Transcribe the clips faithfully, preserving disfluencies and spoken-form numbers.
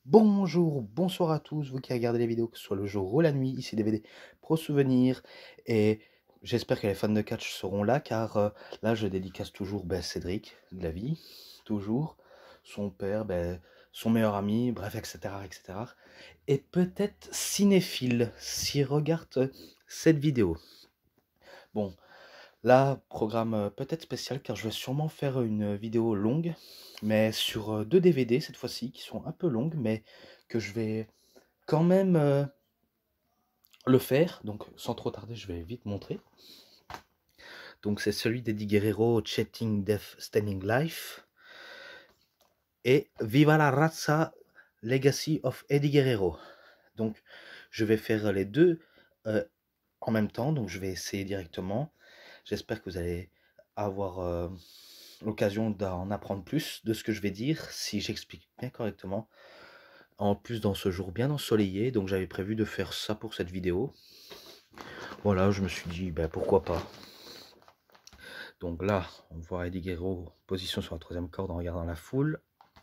Bonjour, bonsoir à tous, vous qui regardez les vidéos, que ce soit le jour ou la nuit, ici D V D Pro Souvenir, et j'espère que les fans de catch seront là, car euh, là je dédicace toujours ben, Cédric, de la vie, toujours, son père, ben, son meilleur ami, bref, et cetera, et cetera. Et peut-être cinéphile, s'il regarde cette vidéo. Bon, là, programme euh, peut-être spécial, car je vais sûrement faire une vidéo longue, mais sur euh, deux D V D cette fois-ci, qui sont un peu longues, mais que je vais quand même euh, le faire. Donc, sans trop tarder, je vais vite montrer. Donc, c'est celui d'Eddie Guerrero, Chatting Death Standing Life, et Viva la Raza, Legacy of Eddie Guerrero. Donc, je vais faire les deux euh, en même temps. Donc, je vais essayer directement. J'espère que vous allez avoir euh, l'occasion d'en apprendre plus de ce que je vais dire, si j'explique bien correctement. En plus, dans ce jour bien ensoleillé, donc j'avais prévu de faire ça pour cette vidéo. Voilà, je me suis dit, ben pourquoi pas. Donc là, on voit Eddie Guerrero, position sur la troisième corde en regardant la foule.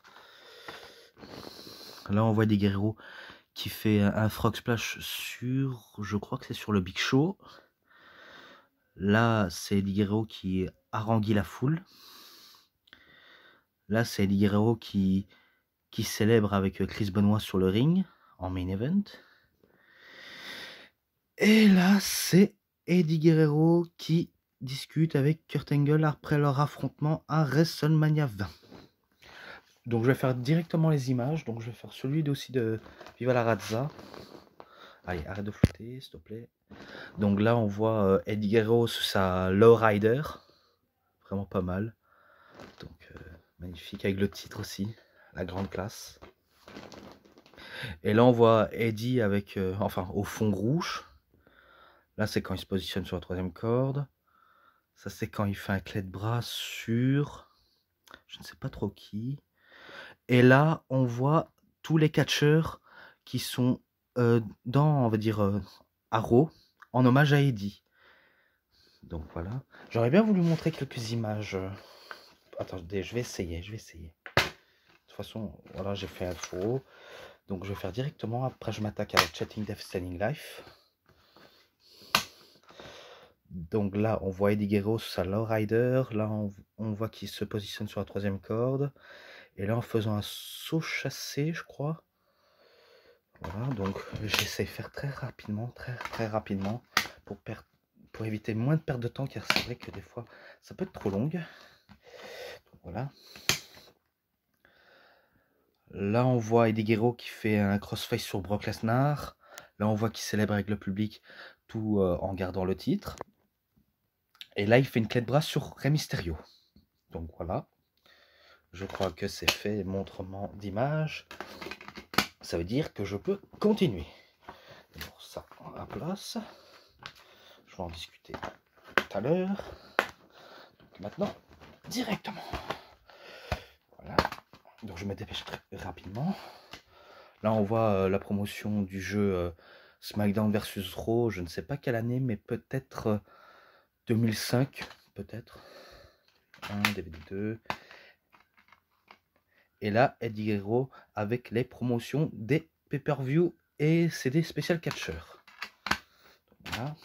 Là, on voit Eddie Guerrero qui fait un frog splash sur, je crois que c'est sur le Big Show. Là, c'est Eddie Guerrero qui harangue la foule. Là, c'est Eddie Guerrero qui, qui célèbre avec Chris Benoit sur le ring, en main event. Et là, c'est Eddie Guerrero qui discute avec Kurt Angle après leur affrontement à WrestleMania vingt. Donc je vais faire directement les images. Donc je vais faire celui aussi de Viva la Raza. Allez, arrête de flotter, s'il te plaît. Donc là, on voit euh, Eddie Guerrero sur sa Lowrider. Vraiment pas mal. Donc euh, magnifique, avec le titre aussi. La grande classe. Et là, on voit Eddie avec, euh, enfin, au fond rouge. Là, c'est quand il se positionne sur la troisième corde. Ça, c'est quand il fait un clé de bras sur... je ne sais pas trop qui. Et là, on voit tous les catcheurs qui sont euh, dans, on va dire, euh, à Raw, en hommage à Eddie. Donc voilà. J'aurais bien voulu montrer quelques images. Attendez, je vais essayer, je vais essayer. De toute façon, voilà, j'ai fait un faux. Donc je vais faire directement. Après, je m'attaque à la Chatting Death Standing Life. Donc là, on voit Eddie Guerrero sur sa Lowrider. Là, on, on voit qu'il se positionne sur la troisième corde. Et là, en faisant un saut chassé, je crois. Voilà, donc j'essaie de faire très rapidement, très très rapidement, pour, perdre, pour éviter moins de perte de temps, car c'est vrai que des fois, ça peut être trop long. Donc, voilà. Là, on voit Eddie Guerrero qui fait un crossface sur Brock Lesnar. Là, on voit qu'il célèbre avec le public, tout euh, en gardant le titre. Et là, il fait une clé de bras sur Rey Mysterio. Donc voilà. Je crois que c'est fait, montrement d'image. Ça veut dire que je peux continuer. Pour ça, on la place. Je vais en discuter tout à l'heure. Donc maintenant, directement. Voilà. Donc je me dépêche très rapidement. Là, on voit euh, la promotion du jeu euh, SmackDown versus Raw. Je ne sais pas quelle année, mais peut-être euh, deux mille cinq, peut-être. un, D V D deux. Et là, Eddie Guerrero avec les promotions des pay-per-view et C D spécial catcher. Voilà.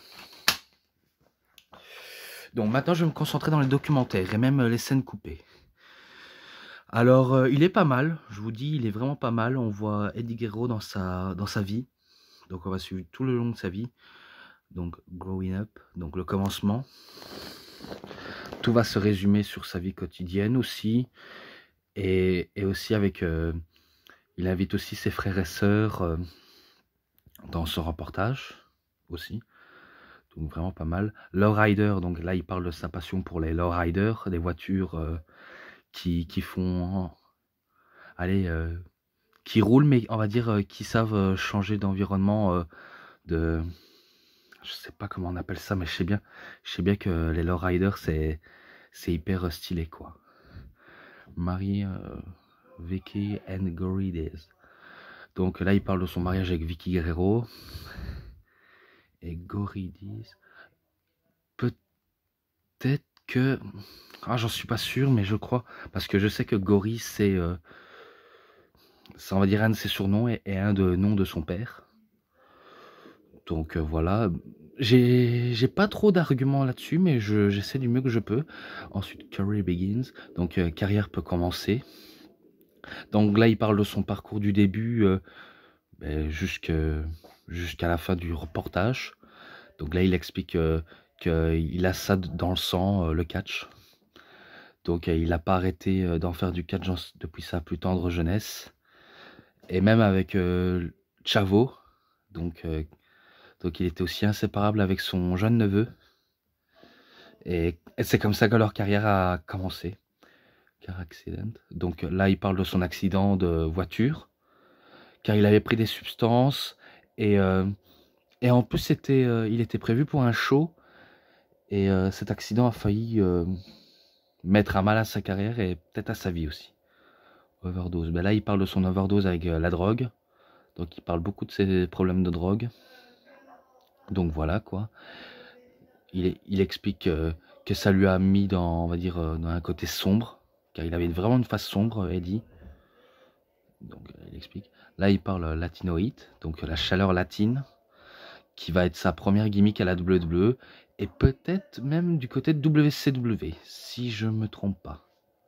Donc maintenant, je vais me concentrer dans les documentaires et même les scènes coupées. Alors, euh, il est pas mal, je vous dis, il est vraiment pas mal. On voit Eddie Guerrero dans sa, dans sa vie. Donc, on va suivre tout le long de sa vie. Donc, growing up, donc le commencement. Tout va se résumer sur sa vie quotidienne aussi. Et, et aussi avec... Euh, il invite aussi ses frères et sœurs euh, dans son reportage aussi. Donc, vraiment pas mal. Lowrider, donc là, il parle de sa passion pour les lowriders, des voitures euh, qui, qui font... Allez... Euh, qui roulent, mais on va dire euh, qui savent euh, changer d'environnement, euh, de... je sais pas comment on appelle ça, mais je sais bien, je sais bien que les lowriders, c'est c'est hyper stylé, quoi. Marie, euh, Vicky and Gory Days. Donc là, il parle de son mariage avec Vicky Guerrero. Et Gory Days. Peut-être que... ah, j'en suis pas sûr, mais je crois. Parce que je sais que Gory, c'est... Euh, c'est on va dire un de ses surnoms et, et un de nom de son père. Donc euh, voilà, j'ai j'ai pas trop d'arguments là-dessus, mais je j'essaie du mieux que je peux. Ensuite, Career Begins, donc euh, carrière peut commencer. Donc là, il parle de son parcours du début euh, ben, jusqu'à jusqu'à la fin du reportage. Donc là, il explique euh, qu'il a ça dans le sang, euh, le catch. Donc euh, il n'a pas arrêté euh, d'en faire du catch depuis sa plus tendre jeunesse. Et même avec euh, Chavo, donc, euh, donc il était aussi inséparable avec son jeune neveu. Et, et c'est comme ça que leur carrière a commencé. Car accident. Donc là, il parle de son accident de voiture, car il avait pris des substances et, euh, et en plus c'était, euh, il était prévu pour un show et euh, cet accident a failli euh, mettre à mal à sa carrière et peut-être à sa vie aussi. Overdose. Ben là, il parle de son overdose avec euh, la drogue. Donc il parle beaucoup de ses problèmes de drogue. Donc voilà quoi. Il, il explique euh, que ça lui a mis dans, on va dire, euh, dans un côté sombre, car il avait vraiment une face sombre, Eddie. Donc euh, il explique. Là il parle latinoïde, donc la chaleur latine, qui va être sa première gimmick à la W W E, et peut-être même du côté de W C W, si je me trompe pas.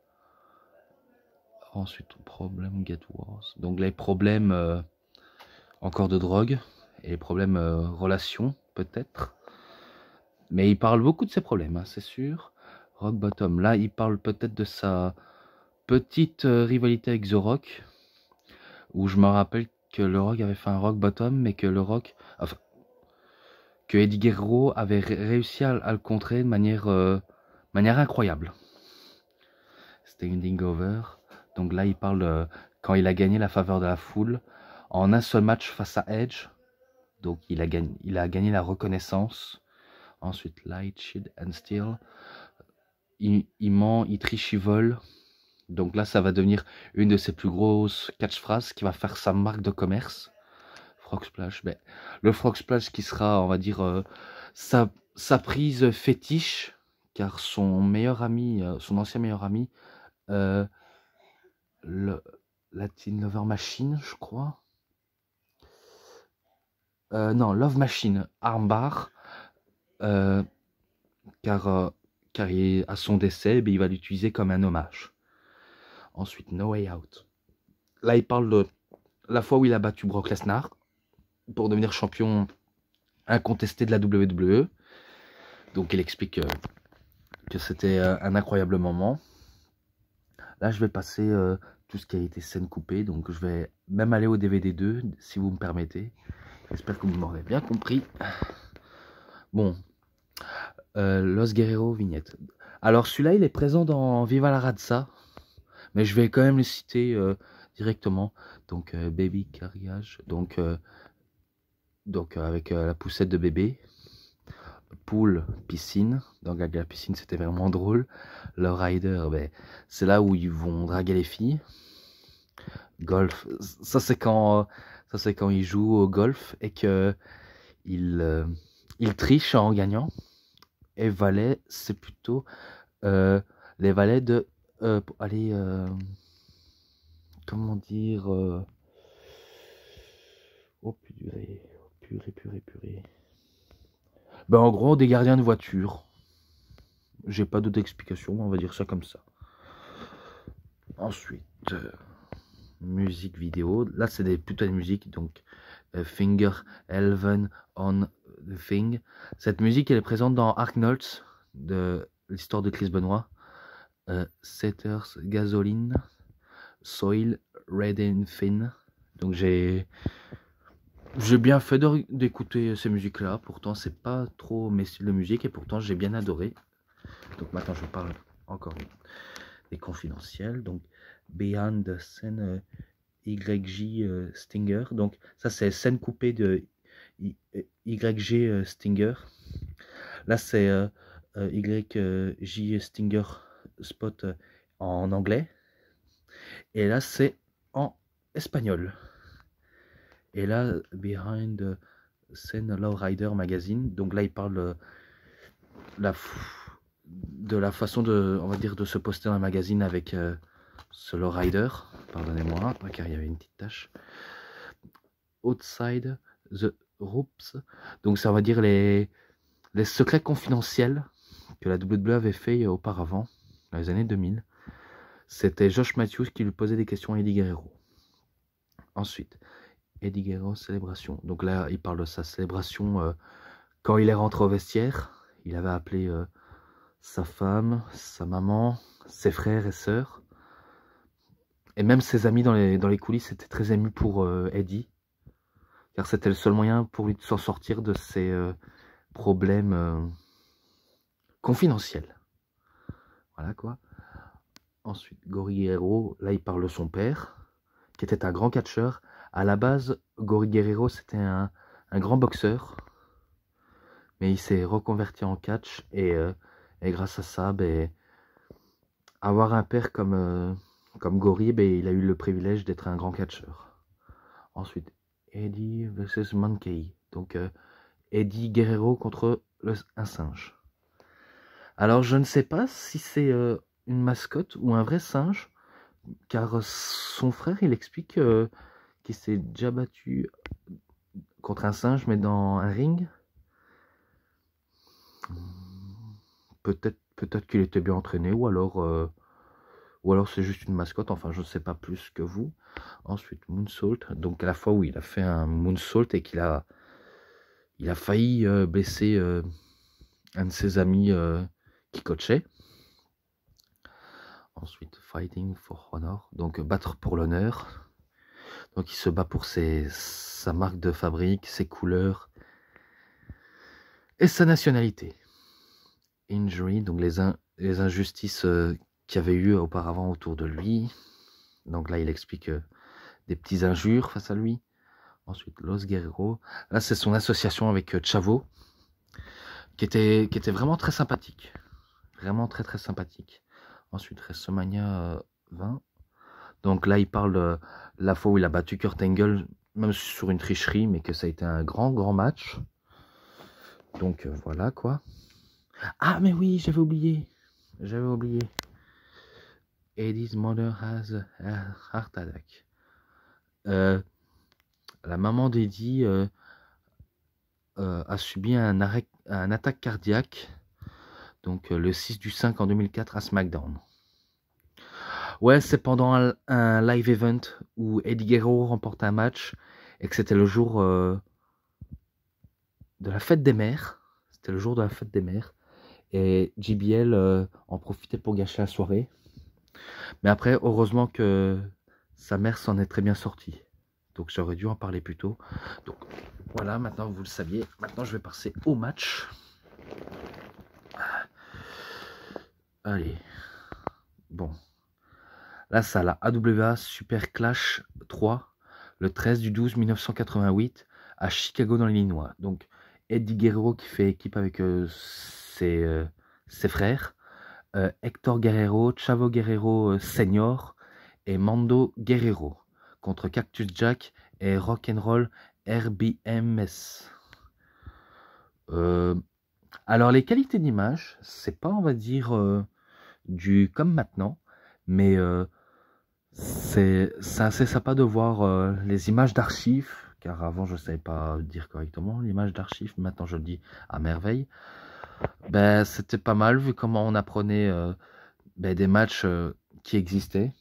Ensuite, problème get worse. Donc les problèmes euh, encore de drogue, et les problèmes euh, relations, peut-être. Mais il parle beaucoup de ses problèmes, hein, c'est sûr. Rock Bottom, là il parle peut-être de sa petite euh, rivalité avec The Rock, où je me rappelle que le Rock avait fait un Rock Bottom, mais que le Rock, enfin, que Eddie Guerrero avait ré réussi à, à le contrer de manière, euh, manière incroyable. Standing Over, donc là il parle euh, quand il a gagné la faveur de la foule en un seul match face à Edge, donc il a gagné, il a gagné la reconnaissance. Ensuite, Light, Shield and Steel. Il, il ment, il triche, il vole. Donc là, ça va devenir une de ses plus grosses catchphrases qui va faire sa marque de commerce. Frog Splash. Ben, le Frog Splash qui sera, on va dire, euh, sa, sa prise fétiche. Car son meilleur ami, euh, son ancien meilleur ami, euh, le Latin Lover Machine, je crois. Euh, non, Love Machine, Armbar. Euh, car, euh, car il, à son décès, ben, il va l'utiliser comme un hommage. Ensuite, No Way Out. Là, il parle de la fois où il a battu Brock Lesnar pour devenir champion incontesté de la W W E. Donc, il explique euh, que c'était euh, un incroyable moment. Là, je vais passer euh, tout ce qui a été scène coupée. Donc, je vais même aller au D V D deux, si vous me permettez. J'espère que vous m'aurez bien compris. Bon, euh, Los Guerreros vignette. Alors, celui-là, il est présent dans Viva la Raza, mais je vais quand même le citer euh, directement. Donc, euh, Baby Carriage. Donc, euh, donc euh, avec euh, la poussette de bébé. Pool, piscine. Donc, avec la piscine, c'était vraiment drôle. Le rider, ben, c'est là où ils vont draguer les filles. Golf, ça c'est quand, ça c'est quand ils jouent au golf et que ils, euh, ils trichent en gagnant. Et valet, c'est plutôt euh, les valets de, euh, pour aller, euh, comment dire, euh, oh purée, purée, purée, purée. Ben en gros, des gardiens de voiture. J'ai pas d'autre explication, on va dire ça comme ça. Ensuite, euh, musique vidéo. Là, c'est des plutôt de musique, donc uh, Finger Eleven on the Thing. Cette musique, elle est présente dans Arknolts, de l'histoire de Chris Benoit. Uh, Setters, Gasoline, Soil, Red and Thin. Donc j'ai j'ai bien fait d'écouter ces musiques-là. Pourtant, c'est pas trop mes styles de musique et pourtant j'ai bien adoré. Donc maintenant, je parle encore des confidentiels. Donc Behind the Scene euh, Y J euh, Stinger. Donc ça, c'est scène coupée de Y G euh, Stinger. Là, c'est euh, euh, Y J Stinger Spot euh, en anglais. Et là, c'est en espagnol. Et là, Behind the Scene Lowrider Magazine. Donc là, il parle euh, la, de la façon de, on va dire, de se poster dans un magazine avec, euh, Solo Rider, pardonnez-moi, car il y avait une petite tâche. Outside the Ropes, donc ça va dire les, les secrets confidentiels que la W W E avait fait auparavant, dans les années deux mille. C'était Josh Matthews qui lui posait des questions à Eddie Guerrero. Ensuite, Eddie Guerrero célébration. Donc là, il parle de sa célébration euh, quand il est rentré au vestiaire. Il avait appelé euh, sa femme, sa maman, ses frères et sœurs. Et même ses amis dans les, dans les coulisses étaient très émus pour euh, Eddie. Car c'était le seul moyen pour lui de s'en sortir de ses euh, problèmes euh, confidentiels. Voilà quoi. Ensuite, Gory Guerrero, là il parle de son père, qui était un grand catcheur. À la base, Gory Guerrero, c'était un, un grand boxeur. Mais il s'est reconverti en catch. Et, euh, et grâce à ça, ben, avoir un père comme, euh, comme Gory, ben, il a eu le privilège d'être un grand catcheur. Ensuite, Eddie versus Monkey. Donc, euh, Eddie Guerrero contre le, un singe. Alors, je ne sais pas si c'est euh, une mascotte ou un vrai singe. Car son frère, il explique euh, qu'il s'est déjà battu contre un singe, mais dans un ring. Peut-être peut-être qu'il était bien entraîné, ou alors, euh, ou alors c'est juste une mascotte. Enfin, je ne sais pas plus que vous. Ensuite, Moonsault. Donc, à la fois où il a fait un Moonsault et qu'il a, il a failli euh, blesser euh, un de ses amis euh, qui coachait. Ensuite, Fighting for Honor. Donc, battre pour l'honneur. Donc il se bat pour ses, sa marque de fabrique, ses couleurs et sa nationalité. Injury, donc les, in, les injustices euh, qu'il y avait eu auparavant autour de lui. Donc là il explique euh, des petits injures face à lui. Ensuite Los Guerreros. Là c'est son association avec euh, Chavo, qui était, qui était vraiment très sympathique. Vraiment très très sympathique. Ensuite WrestleMania euh, vingt. Donc là il parle de la fois où il a battu Kurt Angle, même sur une tricherie, mais que ça a été un grand grand match. Donc euh, voilà quoi. Ah mais oui, j'avais oublié. J'avais oublié. Eddie's mother has a heart attack. Euh, la maman d'Eddie euh, euh, a subi un, arrêt, un attaque cardiaque. Donc euh, le six du cinq en deux mille quatre à SmackDown. Ouais, c'est pendant un, un live event où Eddie Guerrero remporte un match et que c'était le jour euh, de la fête des mères. C'était le jour de la fête des mères. Et J B L euh, en profitait pour gâcher la soirée. Mais après, heureusement que sa mère s'en est très bien sortie. Donc j'aurais dû en parler plus tôt. Donc voilà, maintenant vous le saviez. Maintenant je vais passer au match. Allez. Bon. Là, ça, la A W A Super Clash trois, le treize du douze mille neuf cent quatre-vingt-huit, à Chicago dans l'Illinois. Donc Eddie Guerrero qui fait équipe avec euh, ses, euh, ses frères. Euh, Hector Guerrero, Chavo Guerrero euh, Senior et Mando Guerrero contre Cactus Jack et Rock'n'Roll R B M S. Euh, alors les qualités d'image, c'est pas on va dire euh, du comme maintenant, mais euh, c'est assez sympa de voir euh, les images d'archives, car avant je ne savais pas dire correctement l'image d'archives, maintenant je le dis à merveille. Ben, c'était pas mal vu comment on apprenait euh, ben, des matchs euh, qui existaient.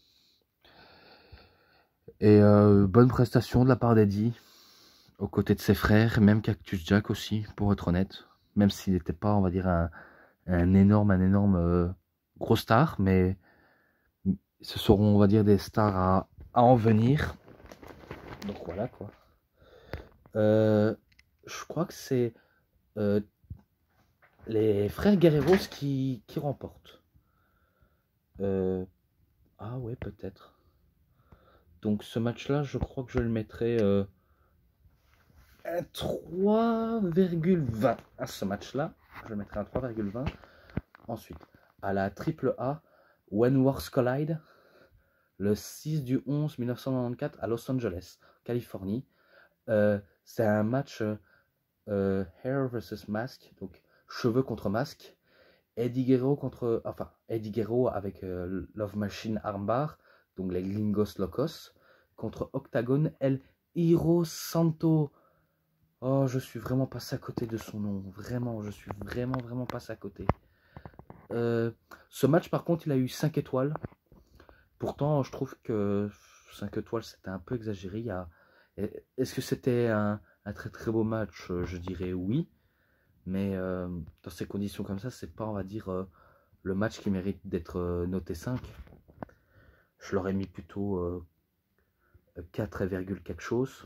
Et euh, bonne prestation de la part d'Eddie, aux côtés de ses frères, même Cactus Jack aussi, pour être honnête. Même s'il n'était pas, on va dire, un, un énorme, un énorme euh, gros star, mais ce seront, on va dire, des stars à, à en venir. Donc voilà quoi. Euh, je crois que c'est euh, les frères Guerreros qui, qui remportent. Euh, ah ouais, peut-être. Donc ce match-là, je crois que je le mettrai euh, un trois virgule vingt à ce match-là. Je le mettrai un trois virgule vingt. Ensuite, à la triple A, When Wars Collide, le six du onze mille neuf cent quatre-vingt-quatorze à Los Angeles, Californie. Euh, c'est un match euh, Hair versus Mask, donc cheveux contre masque. Eddie Guerrero contre, enfin Eddie Guerrero avec euh, Love Machine armbar donc les Gringos Locos, contre Octagon El Hiro Santo. Oh, je suis vraiment passé à côté de son nom. Vraiment, je suis vraiment, vraiment passé à côté. Euh, ce match, par contre, il a eu cinq étoiles. Pourtant, je trouve que cinq étoiles, c'était un peu exagéré. Est-ce que c'était un, un très très beau match? Je dirais oui. Mais euh, dans ces conditions comme ça, c'est pas, on va dire, euh, le match qui mérite d'être euh, noté cinq. Je l'aurais mis plutôt euh, quatre virgule quelque chose.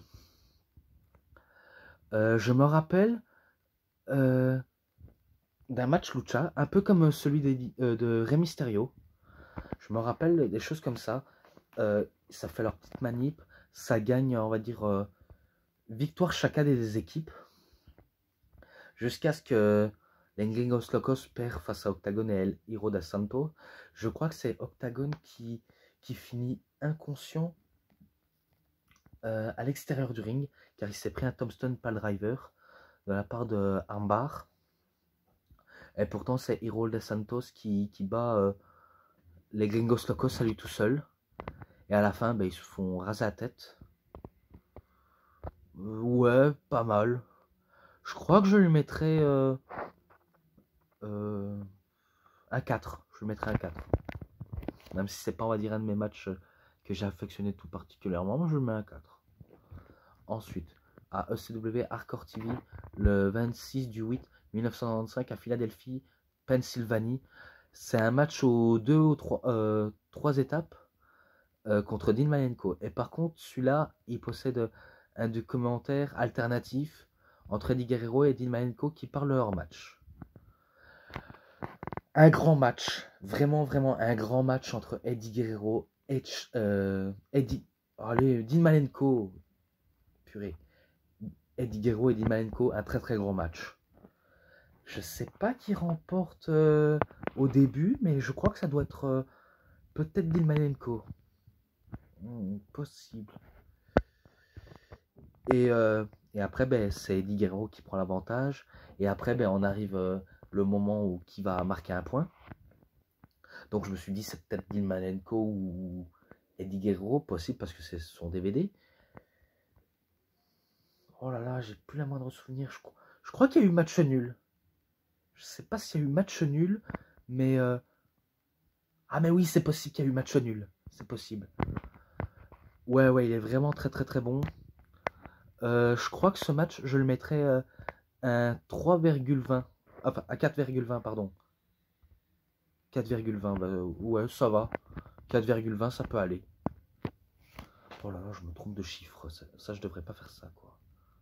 Euh, je me rappelle euh, d'un match lucha, un peu comme celui de, euh, de Rey Mysterio. Je me rappelle des choses comme ça. Euh, ça fait leur petite manip. Ça gagne, on va dire, euh, victoire chacun des équipes. Jusqu'à ce que les Gringos Locos perd face à Octagon et El Hiro da Santo. Je crois que c'est Octagon qui, qui finit inconscient euh, à l'extérieur du ring, car il s'est pris un tombstone pile driver de la part de Armbar. Et pourtant, c'est Hiro da Santos qui, qui bat euh, les Gringos Locos à lui tout seul. Et à la fin, ben, ils se font raser la tête. Euh, ouais, pas mal. Je crois que je lui mettrais euh, euh, un quatre. Je lui mettrais un quatre. Même si c'est pas, on va dire, un de mes matchs que j'ai affectionné tout particulièrement, moi je lui mets un quatre. Ensuite, à E C W Hardcore T V, le vingt-six du huit mille neuf cent quatre-vingt-quinze à Philadelphie, Pennsylvanie. C'est un match aux deux ou trois, euh, trois étapes euh, contre Dean Malenko. Et par contre, celui-là, il possède un documentaire alternatif entre Eddie Guerrero et Dean Malenko qui parle de leur match. Un grand match, vraiment, vraiment un grand match entre Eddie Guerrero et euh, Eddie, allez, Dean Malenko, purée, Eddie Guerrero et Dean Malenko, un très très grand match. Je sais pas qui remporte euh, au début, mais je crois que ça doit être euh, peut-être Dean Malenko. Hmm, possible. Et, euh, et après, ben, c'est Eddie Guerrero qui prend l'avantage. Et après, ben, on arrive euh, le moment où qui va marquer un point. Donc je me suis dit, c'est peut-être Dean Malenko ou Eddie Guerrero, possible parce que c'est son D V D. Oh là là, j'ai plus la moindre souvenir. Je, je crois qu'il y a eu match nul. Je sais pas s'il y a eu match nul, mais... Euh... Ah mais oui, c'est possible qu'il y a eu match nul. C'est possible. Ouais, ouais, il est vraiment très très très bon. Euh, je crois que ce match, je le mettrais euh, un trois virgule vingt. Enfin, à quatre virgule vingt, pardon. quatre virgule vingt, bah, ouais, ça va. quatre virgule vingt, ça peut aller. Oh là là, je me trompe de chiffre. Ça, ça je devrais pas faire ça, quoi.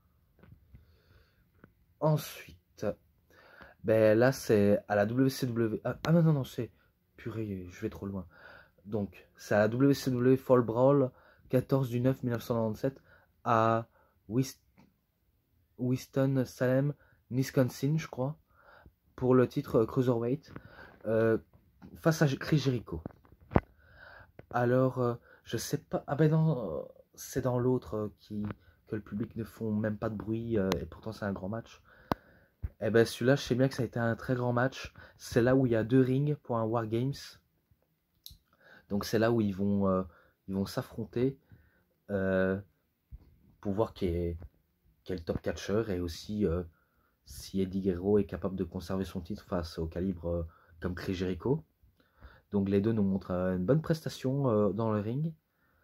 Ensuite, ben là, c'est à la W C W. Ah, ah non, non, non, c'est... Purée, je vais trop loin. Donc, c'est à la W C W Fall Brawl, quatorze du neuf mille neuf cent quatre-vingt-dix-sept, à Winston-Salem, Wisconsin, je crois, pour le titre Cruiserweight, euh, face à Chris Jericho. Alors, euh, je sais pas... Ah ben non, c'est dans l'autre euh, qui que le public ne font même pas de bruit, euh, et pourtant c'est un grand match. Et ben celui-là, je sais bien que ça a été un très grand match. C'est là où il y a deux rings pour un War Games. Donc c'est là où ils vont euh, ils vont s'affronter euh, pour voir qui est, qui est le top catcher et aussi euh, si Eddie Guerrero est capable de conserver son titre face au calibre euh, comme Chris Jericho. Donc les deux nous montrent euh, une bonne prestation euh, dans le ring.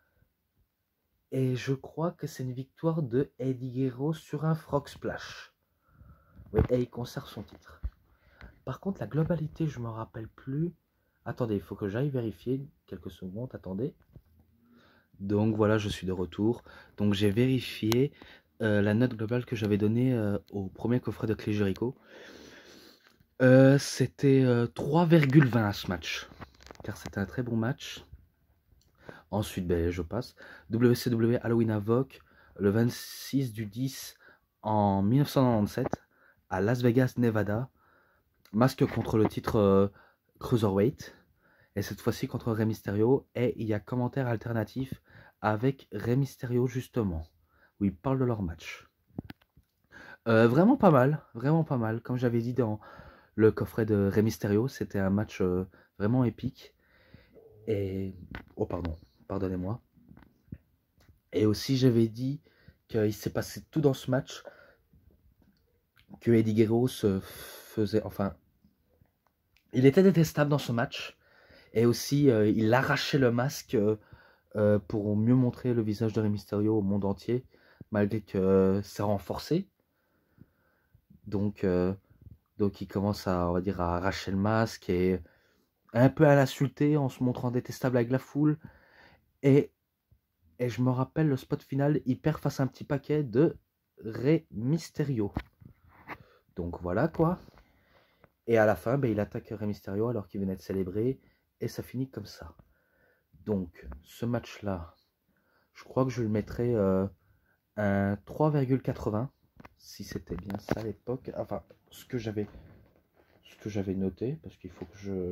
Et je crois que c'est une victoire de Eddie Guerrero sur un Frog Splash. Oui, et il conserve son titre. Par contre, la globalité, je ne me rappelle plus. Attendez, il faut que j'aille vérifier. Quelques secondes, attendez. Donc voilà, je suis de retour. Donc j'ai vérifié euh, la note globale que j'avais donnée euh, au premier coffret de Chris Jericho. Euh, c'était euh, trois virgule vingt à ce match. Car c'était un très bon match. Ensuite, ben, je passe. W C W Halloween Havoc, le vingt-six du dix en mille neuf cent quatre-vingt-dix-sept, à Las Vegas, Nevada. Masque contre le titre euh, Cruiserweight. Et cette fois-ci contre Rey Mysterio. Et il y a commentaire alternatif avec Rey Mysterio justement. Où ils parlent de leur match. Euh, vraiment pas mal. Vraiment pas mal. Comme j'avais dit dans le coffret de Rey Mysterio, c'était un match euh, vraiment épique. Et... Oh pardon. pardonnez-moi. Et aussi, j'avais dit qu'il s'est passé tout dans ce match, que Eddie Guerrero se faisait, enfin, il était détestable dans ce match. Et aussi, euh, il arrachait le masque euh, euh, pour mieux montrer le visage de Rey Mysterio au monde entier, malgré que euh, c'est renforcé. Donc, euh, donc, il commence à, on va dire, à arracher le masque et un peu à l'insulter en se montrant détestable avec la foule. Et, et je me rappelle le spot final, il perd face à un petit paquet de Rey Mysterio. Donc voilà quoi. Et à la fin, ben, il attaque Rey Mysterio alors qu'il venait de célébrer. Et ça finit comme ça. Donc, ce match-là, je crois que je le mettrais euh, un trois virgule quatre-vingts. Si c'était bien ça à l'époque. Enfin, ce que j'avais ce que j'avais noté. Parce qu'il faut que je...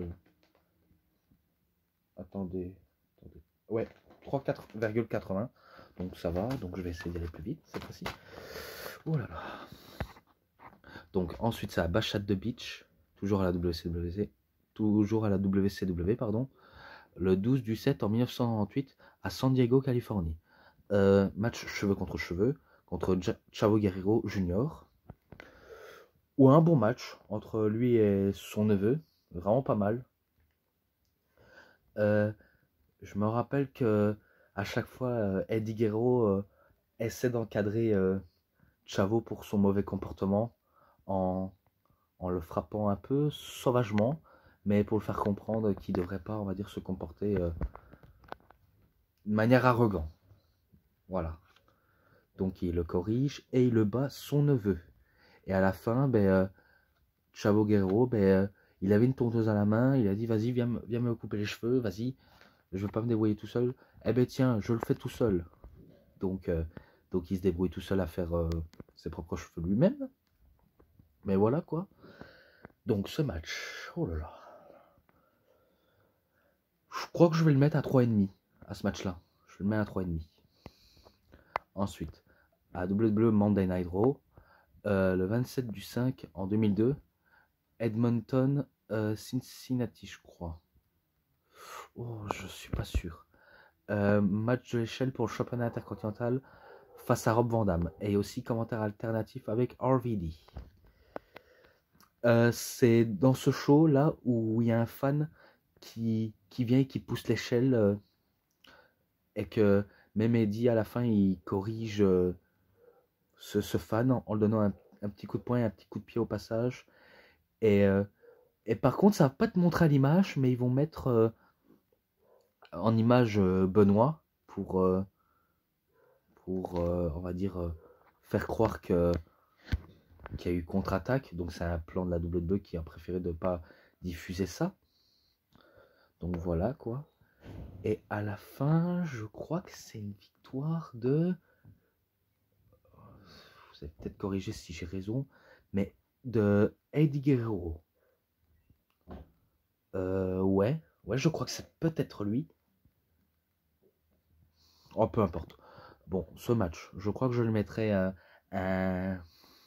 Attendez. Attendez. Ouais, trois virgule quatre-vingts. Donc ça va. Donc je vais essayer d'aller plus vite cette fois-ci. Oh là là. Donc ensuite, c'est à Bash at the Beach. Toujours à la W C W. Toujours à la W C W, pardon. Le douze du sept en mille neuf cent quatre-vingt-huit à San Diego, Californie. Euh, match cheveux contre cheveux contre Chavo Guerrero Junior Ou un bon match entre lui et son neveu. Vraiment pas mal. Euh, je me rappelle que à chaque fois, euh, Eddie Guerrero euh, essaie d'encadrer euh, Chavo pour son mauvais comportement en, en le frappant un peu sauvagement, mais pour le faire comprendre qu'il ne devrait pas, on va dire, se comporter euh, de manière arrogante. Voilà. Donc il le corrige et il le bat son neveu. Et à la fin, ben, euh, Chavo Guerrero, ben, euh, il avait une tondeuse à la main, il a dit vas-y, viens, viens me couper les cheveux, vas-y, je veux pas me débrouiller tout seul. Eh ben tiens, je le fais tout seul. Donc, euh, donc il se débrouille tout seul à faire euh, ses propres cheveux lui-même. Mais voilà quoi. Donc ce match, oh là là. Je crois que je vais le mettre à trois virgule cinq à ce match-là. Je le mets à trois virgule cinq. Ensuite, à W W E Monday Night Raw, euh, le vingt-sept du cinq en deux mille deux, Edmonton, euh, Cincinnati, je crois. Oh, je suis pas sûr. Euh, match de l'échelle pour le championnat intercontinental face à Rob Van Dam. Et aussi commentaire alternatif avec R V D. Euh, c'est dans ce show là où il y a un fan qui, qui vient et qui pousse l'échelle euh, et que même Eddie à la fin il corrige euh, ce, ce fan en, en le donnant un, un petit coup de poing et un petit coup de pied au passage. Et, euh, et par contre, ça va pas te montrer à l'image, mais ils vont mettre euh, en image euh, Benoît pour, euh, pour euh, on va dire, euh, faire croire que qu'il y a eu contre-attaque. Donc c'est un plan de la W W E qui a préféré de ne pas diffuser ça. Donc voilà quoi. Et à la fin, je crois que c'est une victoire de... Vous allez peut-être corriger si j'ai raison, mais de Eddie Guerrero. Euh, ouais, ouais, je crois que c'est peut-être lui. Oh, peu importe. Bon, ce match, je crois que je le mettrai un... un...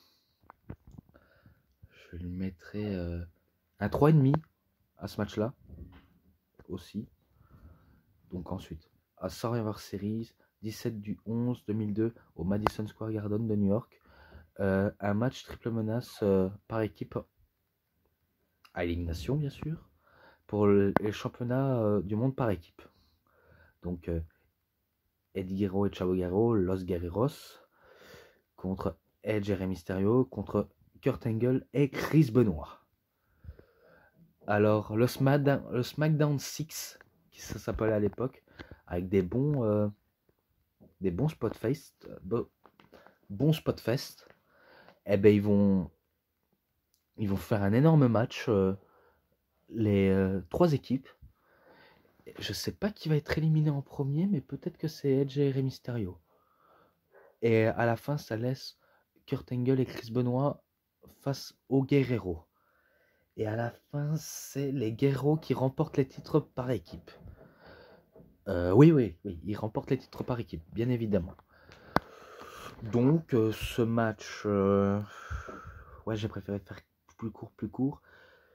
Je le mettrai euh, un trois virgule cinq à ce match-là. Aussi. Donc ensuite, à Survivor Series, dix-sept du onze deux mille deux au Madison Square Garden de New York. Euh, un match triple menace euh, par équipe à élimination, bien sûr, pour le, les championnats euh, du monde par équipe. Donc, euh, Eddie Guerrero et Chavo Guerrero, Los Guerreros, contre Edge et Rey Mysterio, contre Kurt Angle et Chris Benoit. Alors, le SmackDown, le SmackDown six, qui ça s'appelait à l'époque, avec des bons, euh, des bons spot fest, euh, bons spot fest, eh ben ils vont, ils vont faire un énorme match, euh, les euh, trois équipes. Je sais pas qui va être éliminé en premier, mais peut-être que c'est Edge et Rey Mysterio. Et à la fin, ça laisse Kurt Angle et Chris Benoit face aux Guerreros. Et à la fin, c'est les Guerreros qui remportent les titres par équipe. Euh, oui, oui, oui, ils remportent les titres par équipe, bien évidemment. Donc, euh, ce match... Euh... Ouais, j'ai préféré faire plus court, plus court.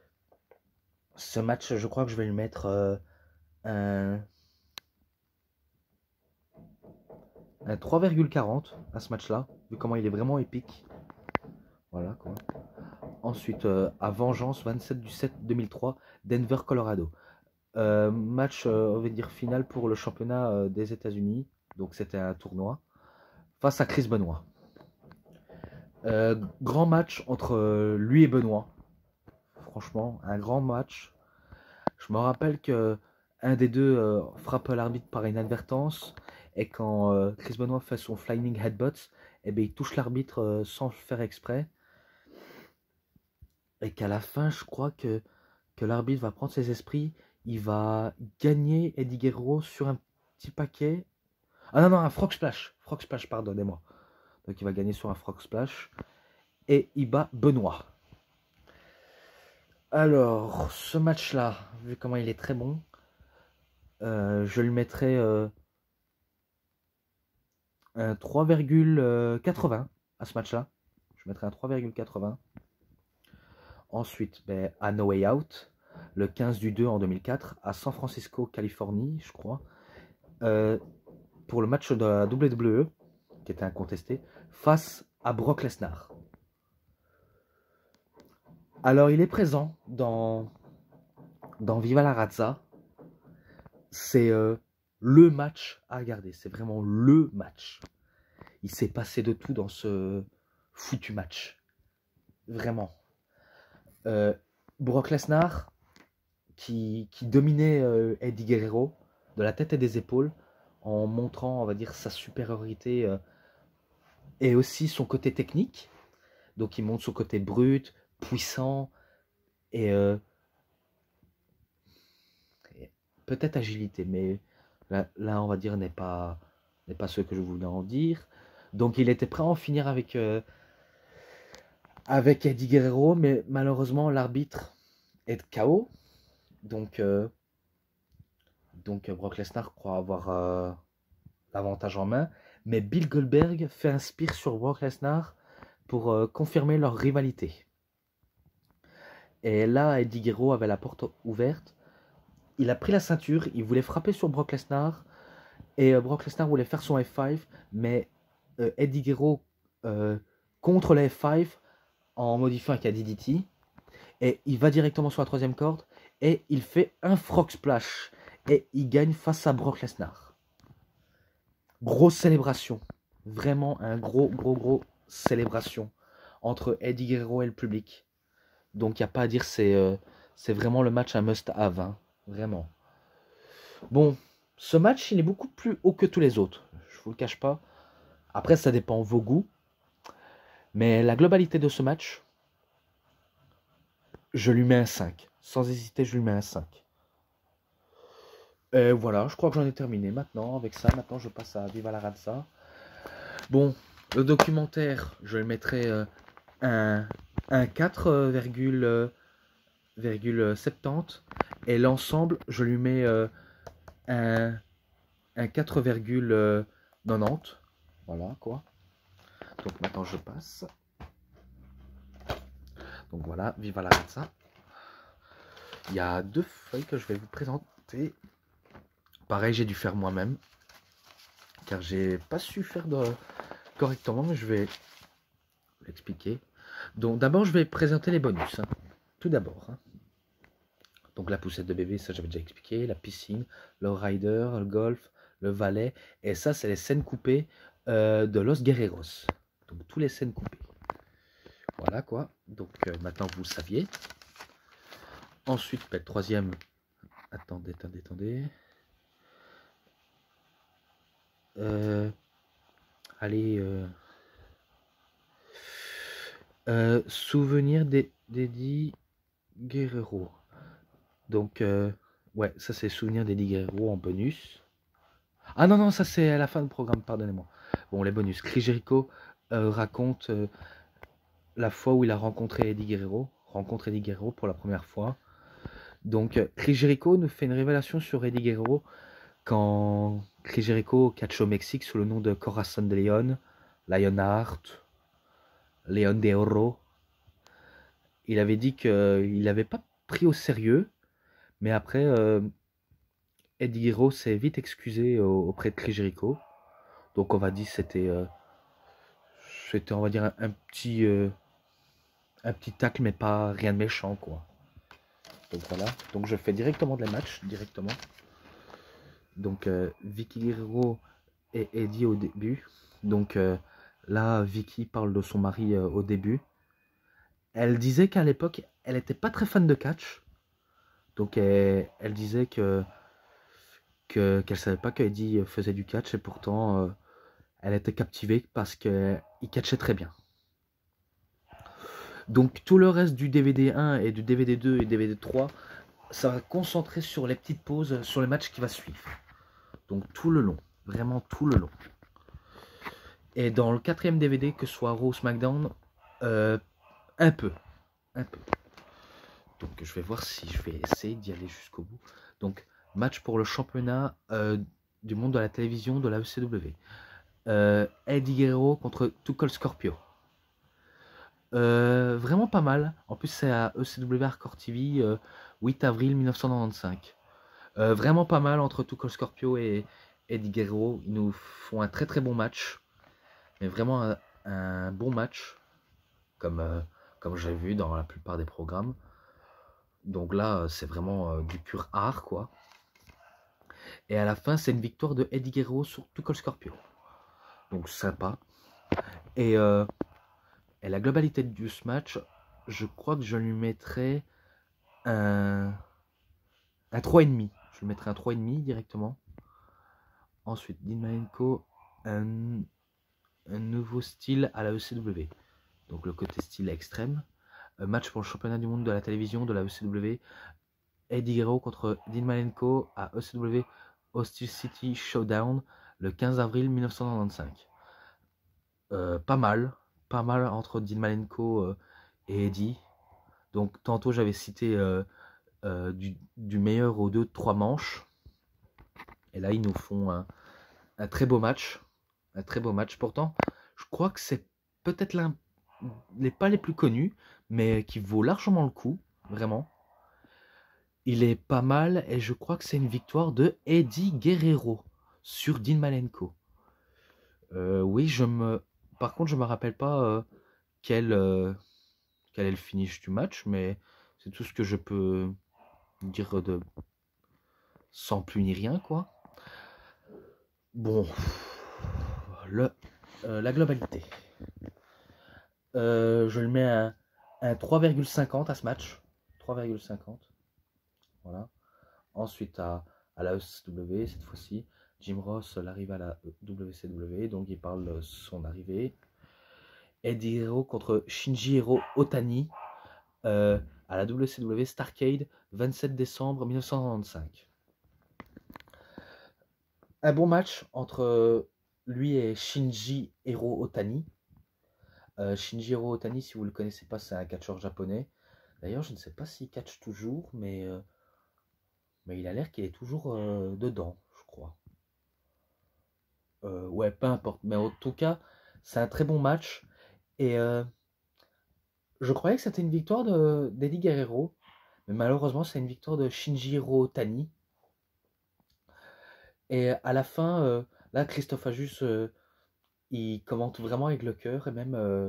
Ce match, je crois que je vais le mettre euh, un... un trois virgule quarante à ce match-là, vu comment il est vraiment épique. Voilà quoi. Ensuite, euh, à Vengeance, vingt-sept du sept deux mille trois, Denver, Colorado. Euh, match, euh, on va dire, final pour le championnat euh, des États-Unis. Donc c'était un tournoi. Face à Chris Benoit. Euh, grand match entre euh, lui et Benoit. Franchement, un grand match. Je me rappelle que un des deux euh, frappe l'arbitre par inadvertance. Et quand euh, Chris Benoit fait son flying headbutt, eh ben, il touche l'arbitre euh, sans le faire exprès. Et qu'à la fin, je crois que, que l'arbitre va prendre ses esprits. Il va gagner Eddie Guerrero sur un petit paquet. Ah non, non, un frog splash. Frog splash, pardonnez-moi. Donc il va gagner sur un frog splash. Et il bat Benoit. Alors, ce match-là, vu comment il est très bon, euh, je lui mettrai euh, un trois virgule quatre-vingts à ce match-là. Je mettrai un trois virgule quatre-vingts. Ensuite, ben, à No Way Out, le quinze du deux en deux mille quatre, à San Francisco, Californie, je crois, euh, pour le match de la W W E, qui était incontesté, face à Brock Lesnar. Alors, il est présent dans, dans Viva la Razza. C'est euh, le match à regarder. C'est vraiment le match. Il s'est passé de tout dans ce foutu match. Vraiment. Euh, Brock Lesnar, qui, qui dominait euh, Eddie Guerrero de la tête et des épaules, en montrant, on va dire, sa supériorité euh, et aussi son côté technique. Donc, il montre son côté brut, puissant et, euh, et peut-être agilité, mais là, là, on va dire, n'est pas, n'est pas ce que je voulais en dire. Donc, il était prêt à en finir avec, euh, avec Eddie Guerrero, mais malheureusement, l'arbitre est K O. Donc, euh, donc Brock Lesnar croit avoir euh, l'avantage en main. Mais Bill Goldberg fait un spear sur Brock Lesnar pour euh, confirmer leur rivalité. Et là, Eddie Guerrero avait la porte ouverte. Il a pris la ceinture, il voulait frapper sur Brock Lesnar. Et euh, Brock Lesnar voulait faire son F cinq, mais euh, Eddie Guerrero euh, contre le F cinq en modifiant avec un D D T. Et il va directement sur la troisième corde. Et il fait un frog splash. Et il gagne face à Brock Lesnar. Grosse célébration. Vraiment un gros, gros, gros célébration entre Eddie Guerrero et le public. Donc il n'y a pas à dire, c'est euh, c'est vraiment le match à must-have. Hein. Vraiment. Bon, ce match, il est beaucoup plus haut que tous les autres. Je vous le cache pas. Après, ça dépend de vos goûts. Mais la globalité de ce match, je lui mets un cinq. Sans hésiter, je lui mets un cinq. Et voilà, je crois que j'en ai terminé maintenant avec ça. Maintenant, je passe à Viva la Razza. Bon, le documentaire, je le mettrai euh, un, un quatre virgule soixante-dix. Et l'ensemble, je lui mets euh, un, un quatre virgule quatre-vingt-dix. Voilà, quoi. Donc maintenant, je passe. Donc voilà, Viva la Razza. Il y a deux feuilles que je vais vous présenter. Pareil, j'ai dû faire moi-même. Car j'ai pas su faire de... correctement, mais je vais l'expliquer. Donc d'abord, je vais présenter les bonus. Hein. Tout d'abord. Hein. Donc la poussette de bébé, ça j'avais déjà expliqué. La piscine, le rider, le golf, le valet. Et ça, c'est les scènes coupées euh, de Los Guerreros. Donc tous les scènes coupées. Voilà quoi. Donc euh, maintenant, vous le saviez. Ensuite, ben, le troisième... Attendez, attendez, attendez. Euh, allez... Euh... Euh, souvenir d'Eddie Guerrero. Donc, euh, ouais, ça c'est souvenir d'Eddie Guerrero en bonus. Ah non, non, ça c'est à la fin du programme, pardonnez-moi. Bon, les bonus. Chris Jericho euh, raconte euh, la fois où il a rencontré Eddie Guerrero. Rencontre Eddie Guerrero pour la première fois. Donc, euh, Chris Jericho nous fait une révélation sur Eddie Guerrero quand Chris Jericho catch au Mexique sous le nom de Corazon de Leon, Lionheart, Leon de Oro. Il avait dit qu'il n'avait pas pris au sérieux, mais après, euh, Eddie Guerrero s'est vite excusé auprès de Chris Jericho. Donc on va dire c'était, euh, c'était on va dire un, un petit, euh, un petit tacle, mais pas rien de méchant quoi. Donc voilà. Donc je fais directement de la match directement. Donc euh, Vicky Guerrero et Eddie au début. Donc euh, là Vicky parle de son mari euh, au début. Elle disait qu'à l'époque elle n'était pas très fan de catch. Donc elle, elle disait que que qu'elle savait pas qu'Eddie faisait du catch et pourtant euh, elle était captivée parce qu'il catchait très bien. Donc tout le reste du D V D un et du D V D deux et D V D trois, ça va concentrer sur les petites pauses, sur les matchs qui va suivre. Donc tout le long, vraiment tout le long. Et dans le quatrième D V D, que ce soit Raw ou SmackDown, euh, un peu, un peu. Donc je vais voir si je vais essayer d'y aller jusqu'au bout. Donc match pour le championnat euh, du monde de la télévision de la E C W. Euh, Eddie Guerrero contre Tuchel Scorpio. Euh, vraiment pas mal. En plus c'est à E C W Hardcore T V, euh, huit avril mille neuf cent quatre-vingt-quinze. Euh, vraiment pas mal entre Tuchel Scorpio et Eddie Guerrero. Ils nous font un très très bon match. Mais vraiment un, un bon match. Comme, euh, comme j'ai vu dans la plupart des programmes. Donc là c'est vraiment euh, du pur art quoi. Et à la fin c'est une victoire de Eddie Guerrero sur Tuchel Scorpio. Donc sympa. Et, euh, et la globalité de ce match, je crois que je lui mettrais un, un trois virgule cinq. Je lui mettrais un trois virgule cinq directement. Ensuite, Dean Malenko, un, un nouveau style à la E C W. Donc le côté style extrême. Un match pour le championnat du monde de la télévision de la E C W. Eddie Guerrero contre Dean Malenko à E C W Hostile City Showdown le quinze avril mille neuf cent quatre-vingt-quinze. Euh, pas mal. Pas mal entre Dean Malenko euh, et Eddie. Donc tantôt j'avais cité euh, euh, du, du meilleur aux deux trois manches. Et là ils nous font un, un très beau match. Un très beau match. Pourtant, je crois que c'est peut-être l'un les pas les plus connus, mais qui vaut largement le coup, vraiment. Il est pas mal et je crois que c'est une victoire de Eddie Guerrero sur Dean Malenko. Euh, oui, je me. Par contre, je me rappelle pas euh, quel, euh, quel est le finish du match, mais c'est tout ce que je peux dire de sans plus ni rien, quoi. Bon, le, euh, la globalité. Euh, je le mets à un trois virgule cinquante à ce match. trois virgule cinquante. Voilà. Ensuite, à, à la E C W, cette fois-ci, Jim Ross arrive à la W C W, donc il parle de son arrivée. Eddie Guerrero contre Shinjiro Otani euh, à la W C W Starrcade, vingt-sept décembre mille neuf cent quatre-vingt-quinze. Un bon match entre lui et Shinjiro Otani. Euh, Shinjiro Otani, si vous ne le connaissez pas, c'est un catcheur japonais. D'ailleurs, je ne sais pas s'il catch toujours, mais, euh, mais il a l'air qu'il est toujours euh, dedans, je crois. Euh, ouais, peu importe. Mais en tout cas, c'est un très bon match. Et euh, je croyais que c'était une victoire d'Eddie Guerrero. Mais malheureusement, c'est une victoire de Shinjiro Otani. Et à la fin, euh, là, Christophe Ajus, euh, il commente vraiment avec le cœur. Et même, euh,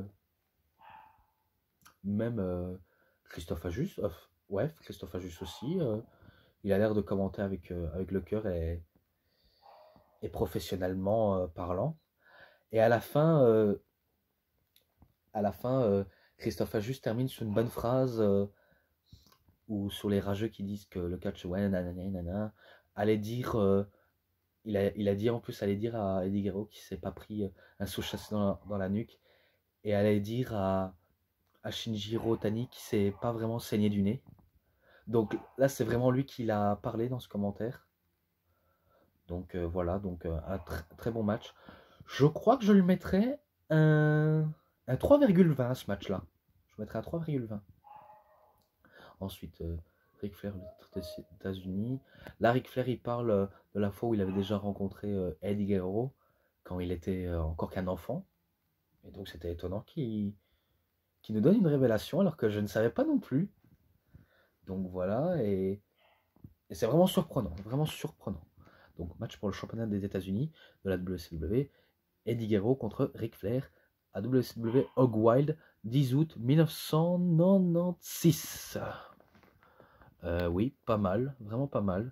même euh, Christophe Ajus, euh, ouais, Christophe Ajus aussi, euh, il a l'air de commenter avec, euh, avec le cœur et, et professionnellement euh, parlant. Et à la fin, euh, à la fin euh, Christophe Ajus termine sur une bonne phrase euh, ou sur les rageux qui disent que le catch, ouais, nanana, nanana, allait dire, euh, il, a, il a dit en plus, allait dire à Eddie Guerrero qui s'est pas pris euh, un sous-chassé dans la, dans la nuque, et allait dire à, à Shinjiro Otani qui s'est pas vraiment saigné du nez. Donc là, c'est vraiment lui qui l'a parlé dans ce commentaire. Donc euh, voilà, donc euh, un tr très bon match. Je crois que je lui mettrais un, un trois virgule vingt à ce match-là. Je mettrais un trois virgule vingt. Ensuite, euh, Ric Flair, le titre des États-Unis. Là, Ric Flair, il parle euh, de la fois où il avait déjà rencontré euh, Eddie Guerrero quand il était euh, encore qu'un enfant. Et donc, c'était étonnant qu'il qu'il nous donne une révélation alors que je ne savais pas non plus. Donc voilà, et, et c'est vraiment surprenant, vraiment surprenant. Donc, match pour le championnat des États-Unis de la W C W. Eddie Guerrero contre Ric Flair à W C W Hog Wild, dix août mille neuf cent quatre-vingt-seize. Euh, oui, pas mal, vraiment pas mal.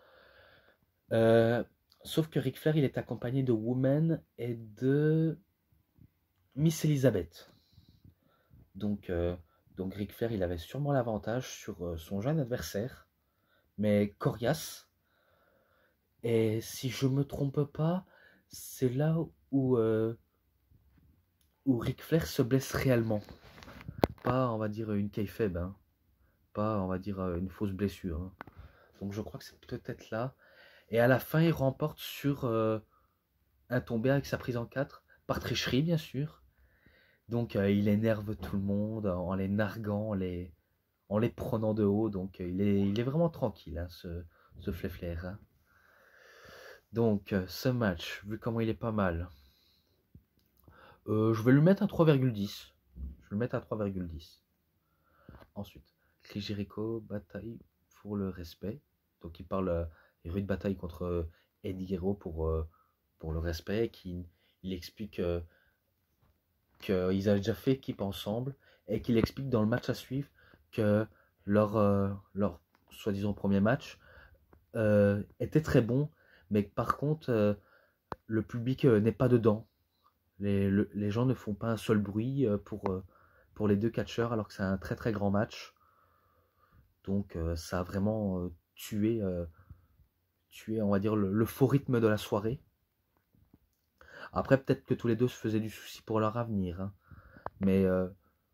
Euh, sauf que Ric Flair, il est accompagné de Woman et de Miss Elizabeth. Donc, euh, donc Ric Flair, il avait sûrement l'avantage sur euh, son jeune adversaire, mais coriace. Et si je me trompe pas, c'est là où, euh, où Ric Flair se blesse réellement. Pas, on va dire, une kayfabe, hein. Pas, on va dire, une fausse blessure. Hein. Donc je crois que c'est peut-être là. Et à la fin, il remporte sur euh, un tombé avec sa prise en quatre, par tricherie, bien sûr. Donc euh, il énerve tout le monde en les narguant, en les, en les prenant de haut. Donc euh, il, est, il est vraiment tranquille, hein, ce, ce Flair. Hein. Donc euh, ce match, vu comment il est pas mal, euh, je vais lui mettre un trois virgule dix. Je vais le mettre à trois virgule dix. Ensuite, Chris Jericho, bataille pour le respect. Donc il parle, euh, il y a eu une bataille contre euh, Eddie Guerrero pour, euh, pour le respect. Qui, il explique euh, qu'ils avaient déjà fait équipe ensemble et qu'il explique dans le match à suivre que leur, euh, leur soi-disant premier match euh, était très bon, mais que par contre euh, le public euh, n'est pas dedans. Les, le, les gens ne font pas un seul bruit euh, pour, euh, pour les deux catcheurs alors que c'est un très très grand match. Donc euh, ça a vraiment euh, tué, euh, tué, on va dire, le, le faux rythme de la soirée. Après, peut-être que tous les deux se faisaient du souci pour leur avenir. Hein. Mais euh,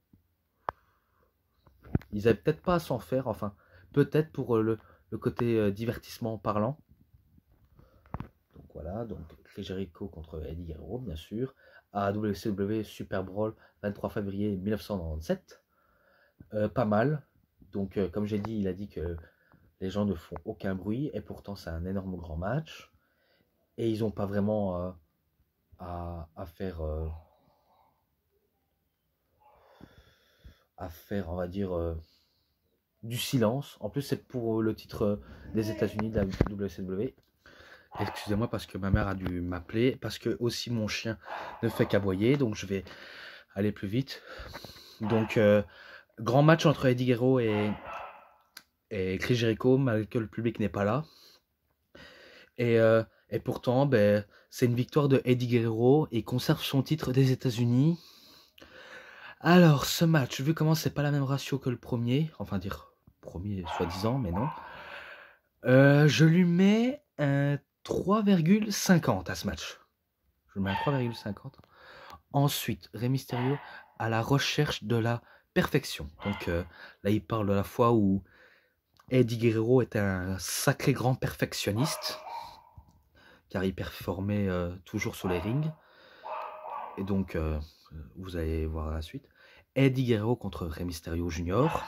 ils n'avaient peut-être pas à s'en faire. Enfin, peut-être pour euh, le, le côté euh, divertissement parlant. Donc voilà, donc Chris Jericho contre Eddie Guerrero, bien sûr. À W C W Super Brawl, vingt-trois février mille neuf cent quatre-vingt-dix-sept. Euh, pas mal. Donc, euh, comme j'ai dit, il a dit que les gens ne font aucun bruit. Et pourtant, c'est un énorme grand match. Et ils n'ont pas vraiment euh, à, à faire... Euh, à faire, on va dire, euh, du silence. En plus, c'est pour le titre euh, des États-Unis de la W C W. Excusez-moi parce que ma mère a dû m'appeler, parce que aussi mon chien ne fait qu'aboyer, donc je vais aller plus vite. Donc, euh, grand match entre Eddie Guerrero et, et Chris Jericho, malgré que le public n'est pas là. Et, euh, et pourtant, ben, c'est une victoire de Eddie Guerrero et conserve son titre des États-Unis. Alors, ce match, vu comment c'est pas la même ratio que le premier, enfin dire premier soi-disant, mais non, euh, je lui mets un trois virgule cinquante à ce match. Je lui mets un trois virgule cinquante. Ensuite, Rey Mysterio à la recherche de la perfection. Donc euh, là, il parle de la fois où Eddie Guerrero était un sacré grand perfectionniste, car il performait euh, toujours sur les rings. Et donc, euh, vous allez voir la suite. Eddie Guerrero contre Rey Mysterio Junior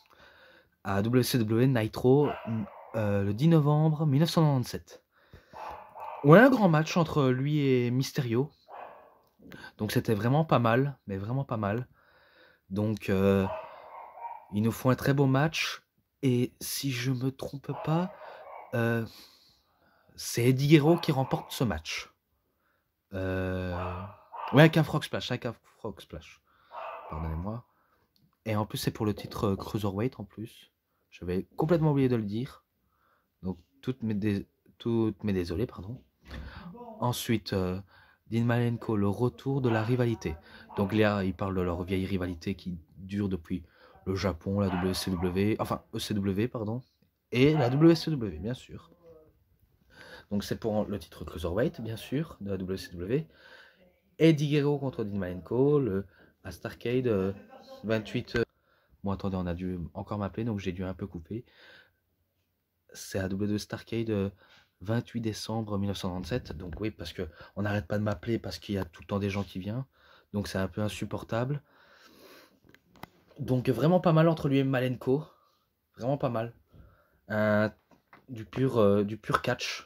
à W C W Nitro euh, le dix novembre mille neuf cent quatre-vingt-dix-sept. Ouais, un grand match entre lui et Mysterio. Donc c'était vraiment pas mal, mais vraiment pas mal. Donc euh, ils nous font un très beau match. Et si je me trompe pas, euh, c'est Eddie Guerrero qui remporte ce match. Euh... Ouais, avec un Frog Splash, avec un Frog Splash. Pardonnez-moi. Et en plus, c'est pour le titre Cruiserweight en plus. J'avais complètement oublié de le dire. Donc, toutes mes, dés... toutes mes désolés, pardon. Ensuite, euh, Dean Malenko, le retour de la rivalité. Donc là, ils parlent de leur vieille rivalité qui dure depuis le Japon, la W C W, enfin E C W, pardon, et la W C W, bien sûr. Donc c'est pour le titre Cruiserweight, bien sûr, de la W C W. Eddie Guerrero contre Dean Malenko, le à Starrcade euh, vingt-huit... Euh... Bon, attendez, on a dû encore m'appeler, donc j'ai dû un peu couper. C'est à W W E Starrcade... Euh, vingt-huit décembre mille neuf cent quatre-vingt-dix-sept, donc oui, parce que on n'arrête pas de m'appeler parce qu'il y a tout le temps des gens qui viennent, donc c'est un peu insupportable. Donc vraiment pas mal entre lui et Malenko, vraiment pas mal. Un, du pur euh, du pur catch.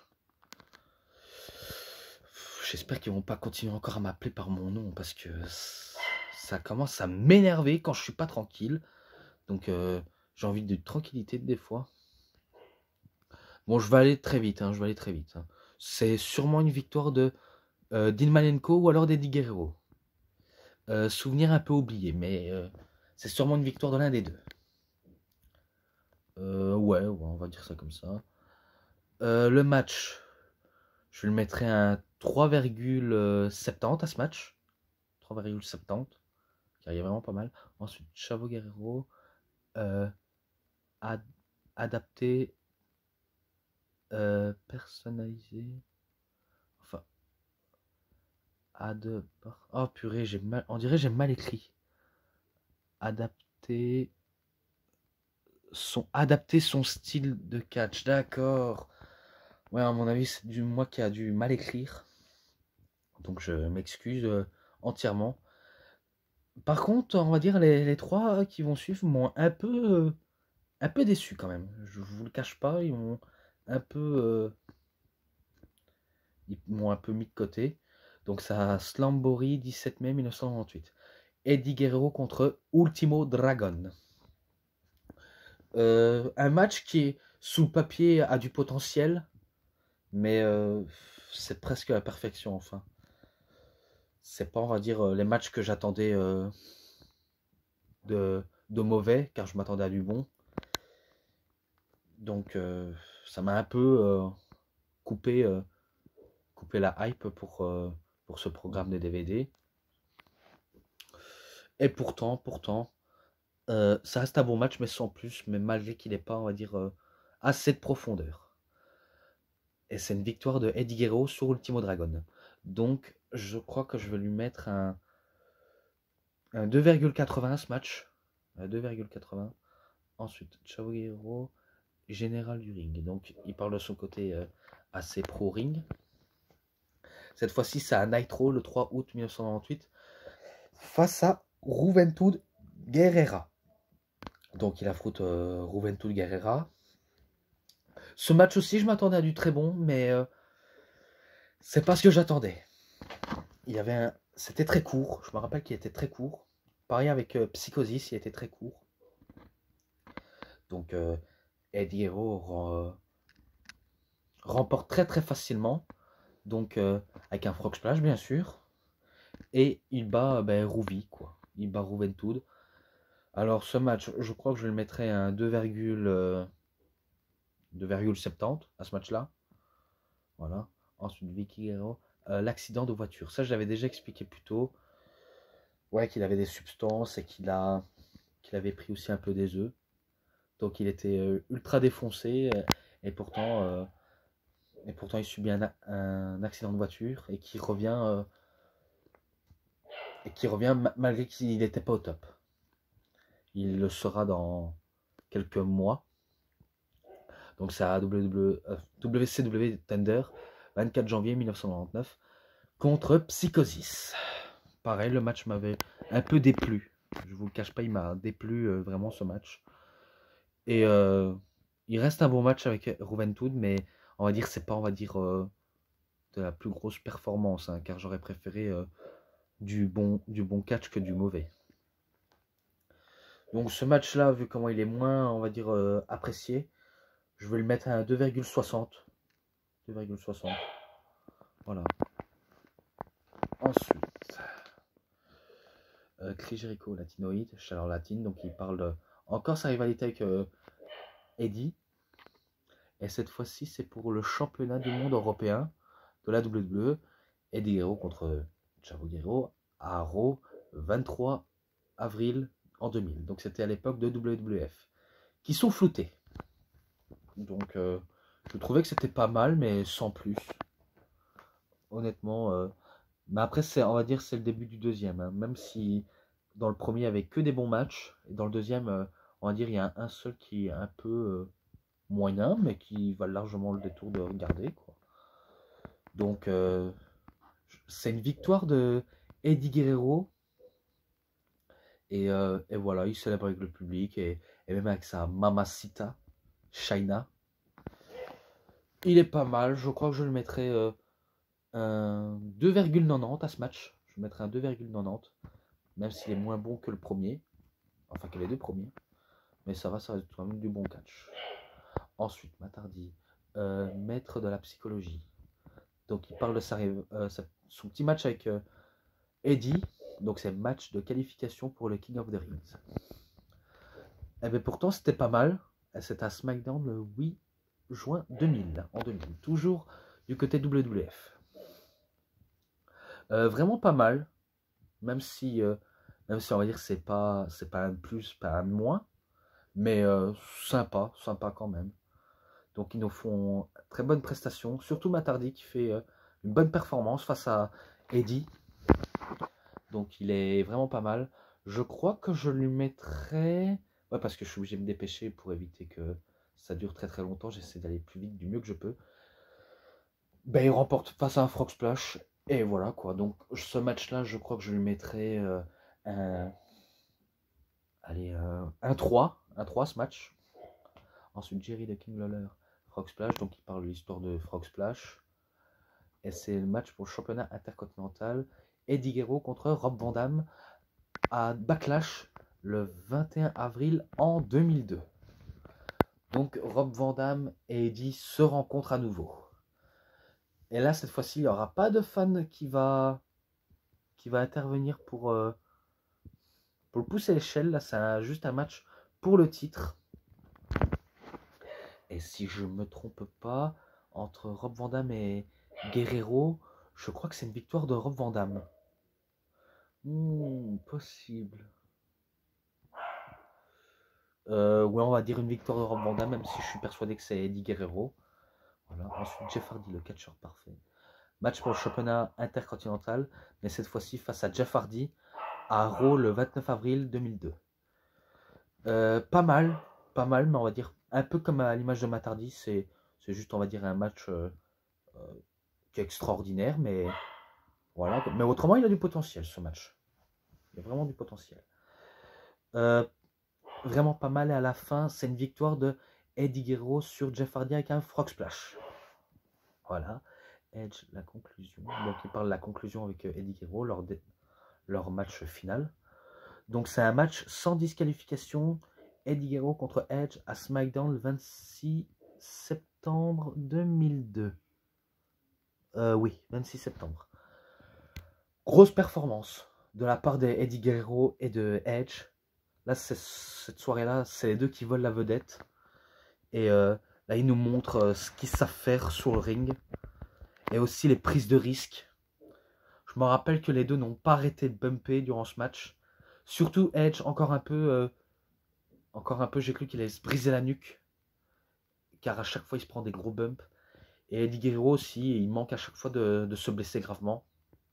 J'espère qu'ils vont pas continuer encore à m'appeler par mon nom parce que ça commence à m'énerver quand je suis pas tranquille. Donc euh, j'ai envie de tranquillité des fois. Bon, je vais aller très vite, hein, je vais aller très vite. Hein. C'est sûrement une victoire de euh, Dean Malenko ou alors d'Eddie Guerrero. Euh, souvenir un peu oublié, mais euh, c'est sûrement une victoire de l'un des deux. Euh, ouais, ouais, on va dire ça comme ça. Euh, le match, je le mettrai un trois virgule soixante-dix à ce match. trois virgule soixante-dix, car il y a vraiment pas mal. Ensuite, Chavo Guerrero, euh, ad adapté, euh, personnalisé. Enfin, ad... Oh purée, j'ai mal... on dirait que j'ai mal écrit. Adapté... Son... Adapter son style de catch, d'accord. Ouais, à mon avis, c'est du moi qui a dû mal écrire. Donc je m'excuse euh, entièrement. Par contre, on va dire les, les trois qui vont suivre m'ont un peu euh, un peu déçu quand même. Je vous le cache pas, ils m'ont un peu euh, ils m'ont un peu mis de côté. Donc ça a Slambori, dix-sept mai mille neuf cent quatre-vingt-huit. Eddie Guerrero contre Ultimo Dragon. Euh, un match qui, sous le papier, a du potentiel, mais euh, c'est presque la perfection, enfin. C'est pas, on va dire, les matchs que j'attendais euh, de, de mauvais, car je m'attendais à du bon. Donc, euh, ça m'a un peu euh, coupé, euh, coupé la hype pour, euh, pour ce programme de D V D. Et pourtant, pourtant, euh, ça reste un bon match, mais sans plus, mais malgré qu'il n'ait pas, on va dire, euh, assez de profondeur. Et c'est une victoire de Eddie Guerrero sur Ultimo Dragon. Donc, je crois que je vais lui mettre un, un deux virgule quatre-vingts ce match. Un deux virgule quatre-vingts. Ensuite, Chavo Guerrero, général du ring. Donc, il parle de son côté euh, assez pro-ring. Cette fois-ci, c'est à Nitro, le trois août mille neuf cent quatre-vingt-huit, face à Juventud Guerrera. Donc, il affronte euh, Juventud Guerrera. Ce match aussi, je m'attendais à du très bon, mais euh, c'est pas ce que j'attendais. Il y avait un... C'était très court, je me rappelle qu'il était très court. Pareil avec euh, Psychosis, il était très court. Donc, euh, Eddie Guerrero euh, remporte très très facilement. Donc, euh, avec un frog splash, bien sûr. Et il bat ben, Ruvi, quoi. Il bat Juventud. Alors, ce match, je crois que je le mettrais un deux virgule soixante-dix à ce match-là. Voilà. Ensuite, Vicky Guerrero. Euh, L'accident de voiture. Ça, je l'avais déjà expliqué plus tôt. Ouais, qu'il avait des substances et qu'il a, qu'il avait pris aussi un peu des œufs. Donc, il était euh, ultra défoncé. Euh, et pourtant, euh, et pourtant, il subit un, un accident de voiture et qui revient, euh, et qui revient malgré qu'il n'était pas au top. Il le sera dans quelques mois. Donc c'est à W C W Tender, vingt-quatre janvier mille neuf cent quatre-vingt-dix-neuf, contre Psychosis. Pareil, le match m'avait un peu déplu. Je vous le cache pas, il m'a déplu euh, vraiment ce match. Et euh, il reste un bon match avec Juventud, mais on va dire c'est pas, on va dire, euh, de la plus grosse performance, hein, car j'aurais préféré euh, du, bon, du bon catch que du mauvais. Donc ce match-là, vu comment il est moins, on va dire, euh, apprécié, je vais le mettre à un deux virgule soixante. deux virgule soixante. Voilà. Ensuite, euh, Chris Jericho, latinoïde, chaleur latine. Donc il parle de, encore sa rivalité avec euh, Eddie. Et cette fois-ci, c'est pour le championnat du monde européen de la W W E. Eddie Guerrero contre Chavo Guerrero à Raw, vingt-trois avril en deux mille. Donc c'était à l'époque de W W F. Qui sont floutés. Donc euh, je trouvais que c'était pas mal, mais sans plus. Honnêtement, euh, mais après, c'est, on va dire c'est le début du deuxième. Hein. Même si dans le premier, il n'y avait que des bons matchs. Et dans le deuxième, euh, on va dire il y a un, un seul qui est un peu euh, moyen, mais qui va largement le détour de regarder. Quoi. Donc, euh, c'est une victoire de Eddie Guerrero. Et, euh, et voilà, il célèbre avec le public et, et même avec sa mamacita, Shaina. Il est pas mal. Je crois que je le mettrai euh, un deux virgule quatre-vingt-dix à ce match. Je mettrai un deux virgule quatre-vingt-dix. Même s'il est moins bon que le premier, enfin que les deux premiers, mais ça va, ça reste quand même du bon catch. Ensuite, Matardi, euh, maître de la psychologie. Donc il parle de sa, euh, sa, son petit match avec euh, Eddie. Donc c'est le match de qualification pour le King of the Rings. Et bien pourtant c'était pas mal. C'était à SmackDown le huit juin deux mille. En deux mille. Toujours du côté W W F. Euh, vraiment pas mal. Même si, euh, même si on va dire c'est pas, c'est pas un de plus, pas un de moins. Mais euh, sympa, sympa quand même. Donc ils nous font très bonne prestation. Surtout Matardi qui fait euh, une bonne performance face à Eddie. Donc il est vraiment pas mal. Je crois que je lui mettrai... Ouais, parce que je suis obligé de me dépêcher pour éviter que ça dure très très longtemps. J'essaie d'aller plus vite du mieux que je peux. Ben, il remporte face à un Frog Splash. Et voilà quoi. Donc ce match-là, je crois que je lui mettrai euh, un... Allez, euh, un trois. Un trois ce match. Ensuite, Jerry the King Lawler, Frog Splash. Donc il parle de l'histoire de Frog Splash. Et c'est le match pour le championnat intercontinental. Eddie Guerrero contre Rob Van Dam à Backlash le vingt et un avril en deux mille deux. Donc Rob Van Dam et Eddie se rencontrent à nouveau. Et là, cette fois-ci, il n'y aura pas de fan qui va, qui va intervenir pour, euh, pour le pousser à l'échelle. Là, c'est juste un match pour le titre. Et si je ne me trompe pas, entre Rob Van Dam et Guerrero, je crois que c'est une victoire de Rob Van Dam. Hmm, possible. Euh, ouais, on va dire une victoire de Rob Van Dam, même si je suis persuadé que c'est Eddie Guerrero. Voilà. Ensuite, Jeff Hardy, le catcheur parfait. Match pour le championnat intercontinental, mais cette fois-ci face à Jeff Hardy à Raw le vingt-neuf avril deux mille deux. Euh, pas mal, pas mal, mais on va dire un peu comme à l'image de Matt Hardy, c'est juste, on va dire, un match euh, euh, qui est extraordinaire, mais voilà. Mais autrement, il a du potentiel ce match. Il y a vraiment du potentiel. Euh, vraiment pas mal, et à la fin, c'est une victoire de Eddie Guerrero sur Jeff Hardy avec un Frog Splash. Voilà. Edge, la conclusion. Donc, il parle de la conclusion avec Eddie Guerrero lors de leur match final. Donc, c'est un match sans disqualification. Eddie Guerrero contre Edge à SmackDown le vingt-six septembre deux mille deux. Euh, oui, vingt-six septembre. Grosse performance de la part d'Eddie Guerrero et de Edge. Là, cette soirée-là, c'est les deux qui volent la vedette. Et euh, là, ils nous montrent euh, ce qu'ils savent faire sur le ring. Et aussi les prises de risque. Je me rappelle que les deux n'ont pas arrêté de bumper durant ce match. Surtout Edge, encore un peu... Euh, encore un peu, j'ai cru qu'il allait se briser la nuque. Car à chaque fois, il se prend des gros bumps. Et Eddie Guerrero aussi, il manque à chaque fois de, de se blesser gravement.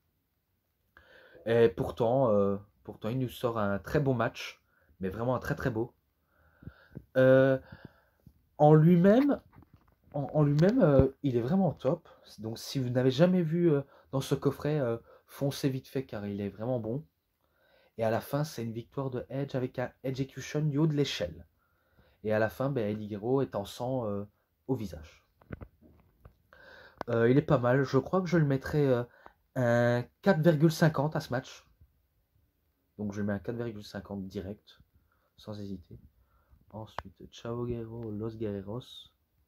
Et pourtant, euh, pourtant, il nous sort un très beau match. Mais vraiment un très très beau. Euh, en lui-même, en, en lui-même, euh, il est vraiment top. Donc si vous n'avez jamais vu euh, dans ce coffret, euh, foncez vite fait car il est vraiment bon. Et à la fin, c'est une victoire de Edge avec un Execution du haut de l'échelle. Et à la fin, ben, Eddie Guerrero est en sang euh, au visage. Euh, il est pas mal. Je crois que je le mettrai euh, un quatre virgule cinquante à ce match. Donc je le mets un quatre virgule cinquante direct, sans hésiter. Ensuite, Chavo Guerrero, Los Guerreros.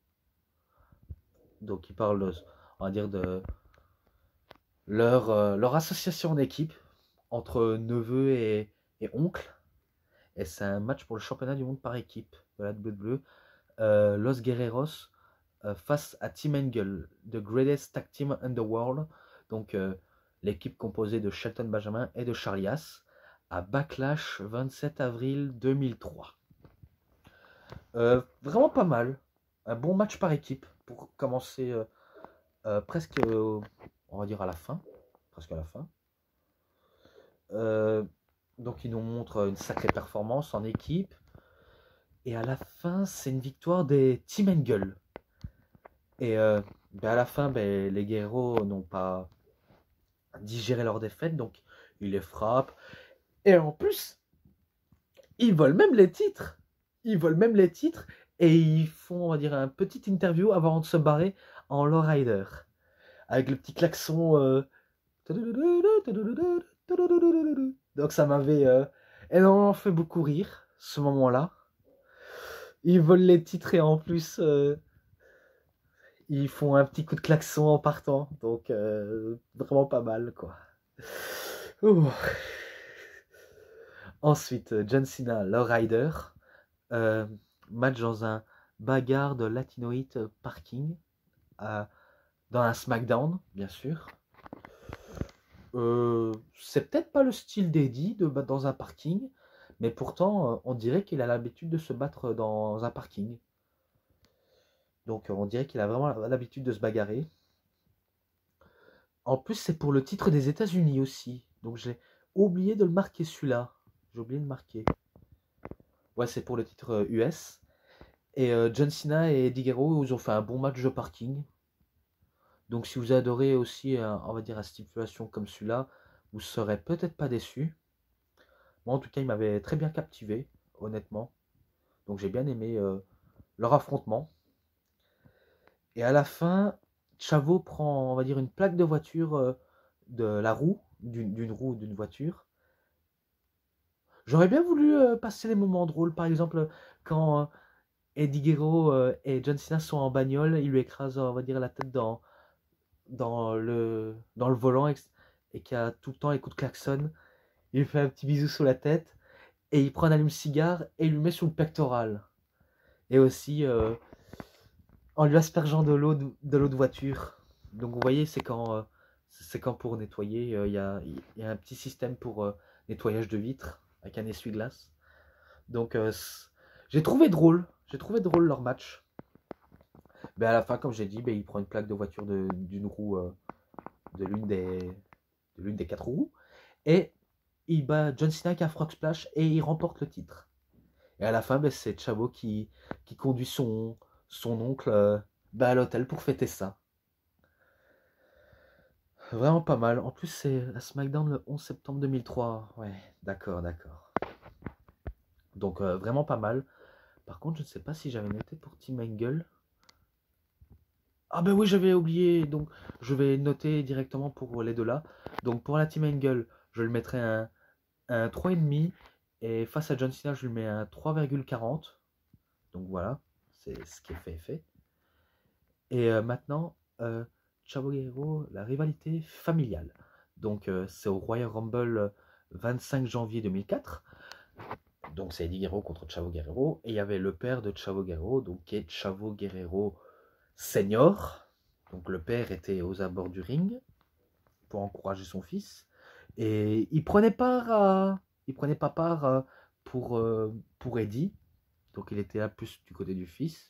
Donc il parle, de, on va dire, de leur, euh, leur association d'équipe entre neveux et, et oncles. Et c'est un match pour le championnat du monde par équipe de la W W E. Euh, Los Guerreros euh, face à Team Angle, The Greatest Tag Team in the World. Donc euh, l'équipe composée de Shelton Benjamin et de Charlias à Backlash vingt-sept avril deux mille trois. Euh, vraiment pas mal. Un bon match par équipe pour commencer euh, euh, presque, euh, on va dire à la fin. Presque à la fin. Euh, donc ils nous montrent une sacrée performance en équipe. Et à la fin, c'est une victoire des Team Angle. Et euh, ben à la fin, ben, les Guerreros n'ont pas digéré leur défaite, donc ils les frappent. Et en plus, ils volent même les titres. Ils volent même les titres et ils font, on va dire, un petit interview avant de se barrer en lowrider. Avec le petit klaxon. Euh... Donc ça m'avait euh, énormément fait beaucoup rire, ce moment-là. Ils volent les titres et en plus, euh, ils font un petit coup de klaxon en partant. Donc, euh, vraiment pas mal, quoi. Ouh. Ensuite, John Cena, Lowrider. Euh, match dans un bagarre de Latinoite parking. Euh, dans un SmackDown, bien sûr. Euh, c'est peut-être pas le style d'Eddie de battre dans un parking, mais pourtant, euh, on dirait qu'il a l'habitude de se battre dans un parking. Donc, euh, on dirait qu'il a vraiment l'habitude de se bagarrer. En plus, c'est pour le titre des États-Unis aussi. Donc, j'ai oublié de le marquer celui-là. J'ai oublié de le marquer. Ouais, c'est pour le titre euh, U S. Et euh, John Cena et Eddie Guerrero, ils ont fait un bon match de parking. Donc, si vous adorez aussi, euh, on va dire, une stipulation comme celui-là, vous serez peut-être pas déçus. Moi, en tout cas, il m'avait très bien captivé, honnêtement. Donc, j'ai bien aimé euh, leur affrontement. Et à la fin, Chavo prend, on va dire, une plaque de voiture euh, de la roue, d'une roue d'une voiture. J'aurais bien voulu euh, passer les moments drôles, par exemple, quand euh, Eddie Guerrero euh, et John Cena sont en bagnole, il lui écrase, on va dire, la tête dans, dans, le, dans le volant et, et qu'il y a tout le temps les coups de klaxon. Il lui fait un petit bisou sur la tête et il prend un allume-cigare et il lui met sur le pectoral. Et aussi euh, en lui aspergeant de l'eau de, de l'eau de voiture. Donc vous voyez, c'est quand, euh, c'est quand pour nettoyer, il euh, y, a, y a un petit système pour euh, nettoyage de vitres avec un essuie-glace. Donc euh, j'ai trouvé drôle, j'ai trouvé drôle leur match. Mais à la fin, comme j'ai dit, ben, il prend une plaque de voiture d'une roue, euh, de l'une des, de l'une des quatre roues, et il bat John Cena qui a un frog splash et il remporte le titre. Et à la fin, ben, c'est Chavo qui, qui conduit son, son oncle euh, ben, à l'hôtel pour fêter ça. Vraiment pas mal. En plus, c'est la SmackDown le onze septembre deux mille trois. Ouais, d'accord, d'accord. Donc, euh, vraiment pas mal. Par contre, je ne sais pas si j'avais noté pour Team Angle. Ah ben oui, j'avais oublié. Donc, je vais noter directement pour les deux là. Donc, pour la Team Angle, je le mettrai un, un trois virgule cinq. Et face à John Cena, je lui mets un trois virgule quarante. Donc voilà, c'est ce qui est fait est fait. Et euh, maintenant, euh, Chavo Guerrero, la rivalité familiale. Donc euh, c'est au Royal Rumble euh, vingt-cinq janvier deux mille quatre. Donc c'est Eddie Guerrero contre Chavo Guerrero. Et il y avait le père de Chavo Guerrero, donc qui est Chavo Guerrero Senior. Donc le père était aux abords du ring pour encourager son fils. Et il prenait part à... Il prenait pas part euh, pour, euh, pour Eddie. Donc il était là plus du côté du fils.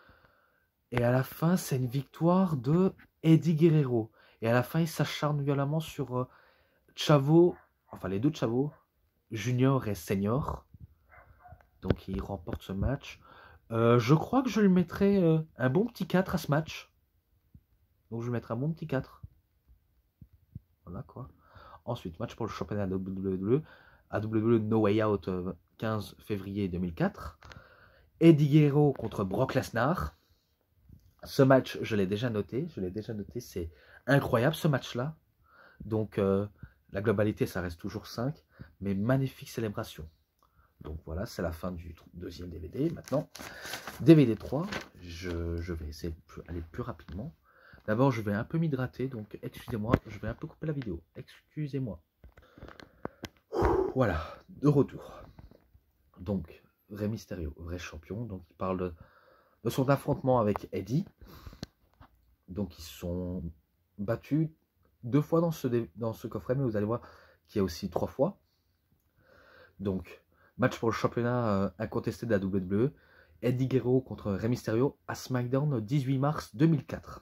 Et à la fin, c'est une victoire de Eddie Guerrero. Et à la fin, il s'acharne violemment sur euh, Chavo, enfin les deux Chavo, Junior et Senior. Donc il remporte ce match. Euh, je crois que je lui mettrai euh, un bon petit quatre à ce match. Donc je lui mettrai un bon petit quatre. Voilà quoi. Ensuite, match pour le championnat A W W E. A W W E No Way Out, euh, quinze février deux mille quatre. Eddie Guerrero contre Brock Lesnar. Ce match, je l'ai déjà noté. Je l'ai déjà noté, c'est incroyable ce match-là. Donc, euh, la globalité, ça reste toujours cinq. Mais magnifique célébration. Donc voilà, c'est la fin du deuxième D V D. Maintenant, D V D trois, je, je vais essayer d'aller plus rapidement. D'abord, je vais un peu m'hydrater. Donc, excusez-moi, je vais un peu couper la vidéo. Excusez-moi. Voilà, de retour. Donc, Rey Mysterio, vrai champion. Donc, il parle de, de son affrontement avec Eddie. Donc, ils sont battus deux fois dans ce, dans ce coffret, mais vous allez voir qu'il y a aussi trois fois. Donc, match pour le championnat euh, incontesté de la W W E. Eddie Guerrero contre Rey Mysterio à SmackDown le dix-huit mars deux mille quatre.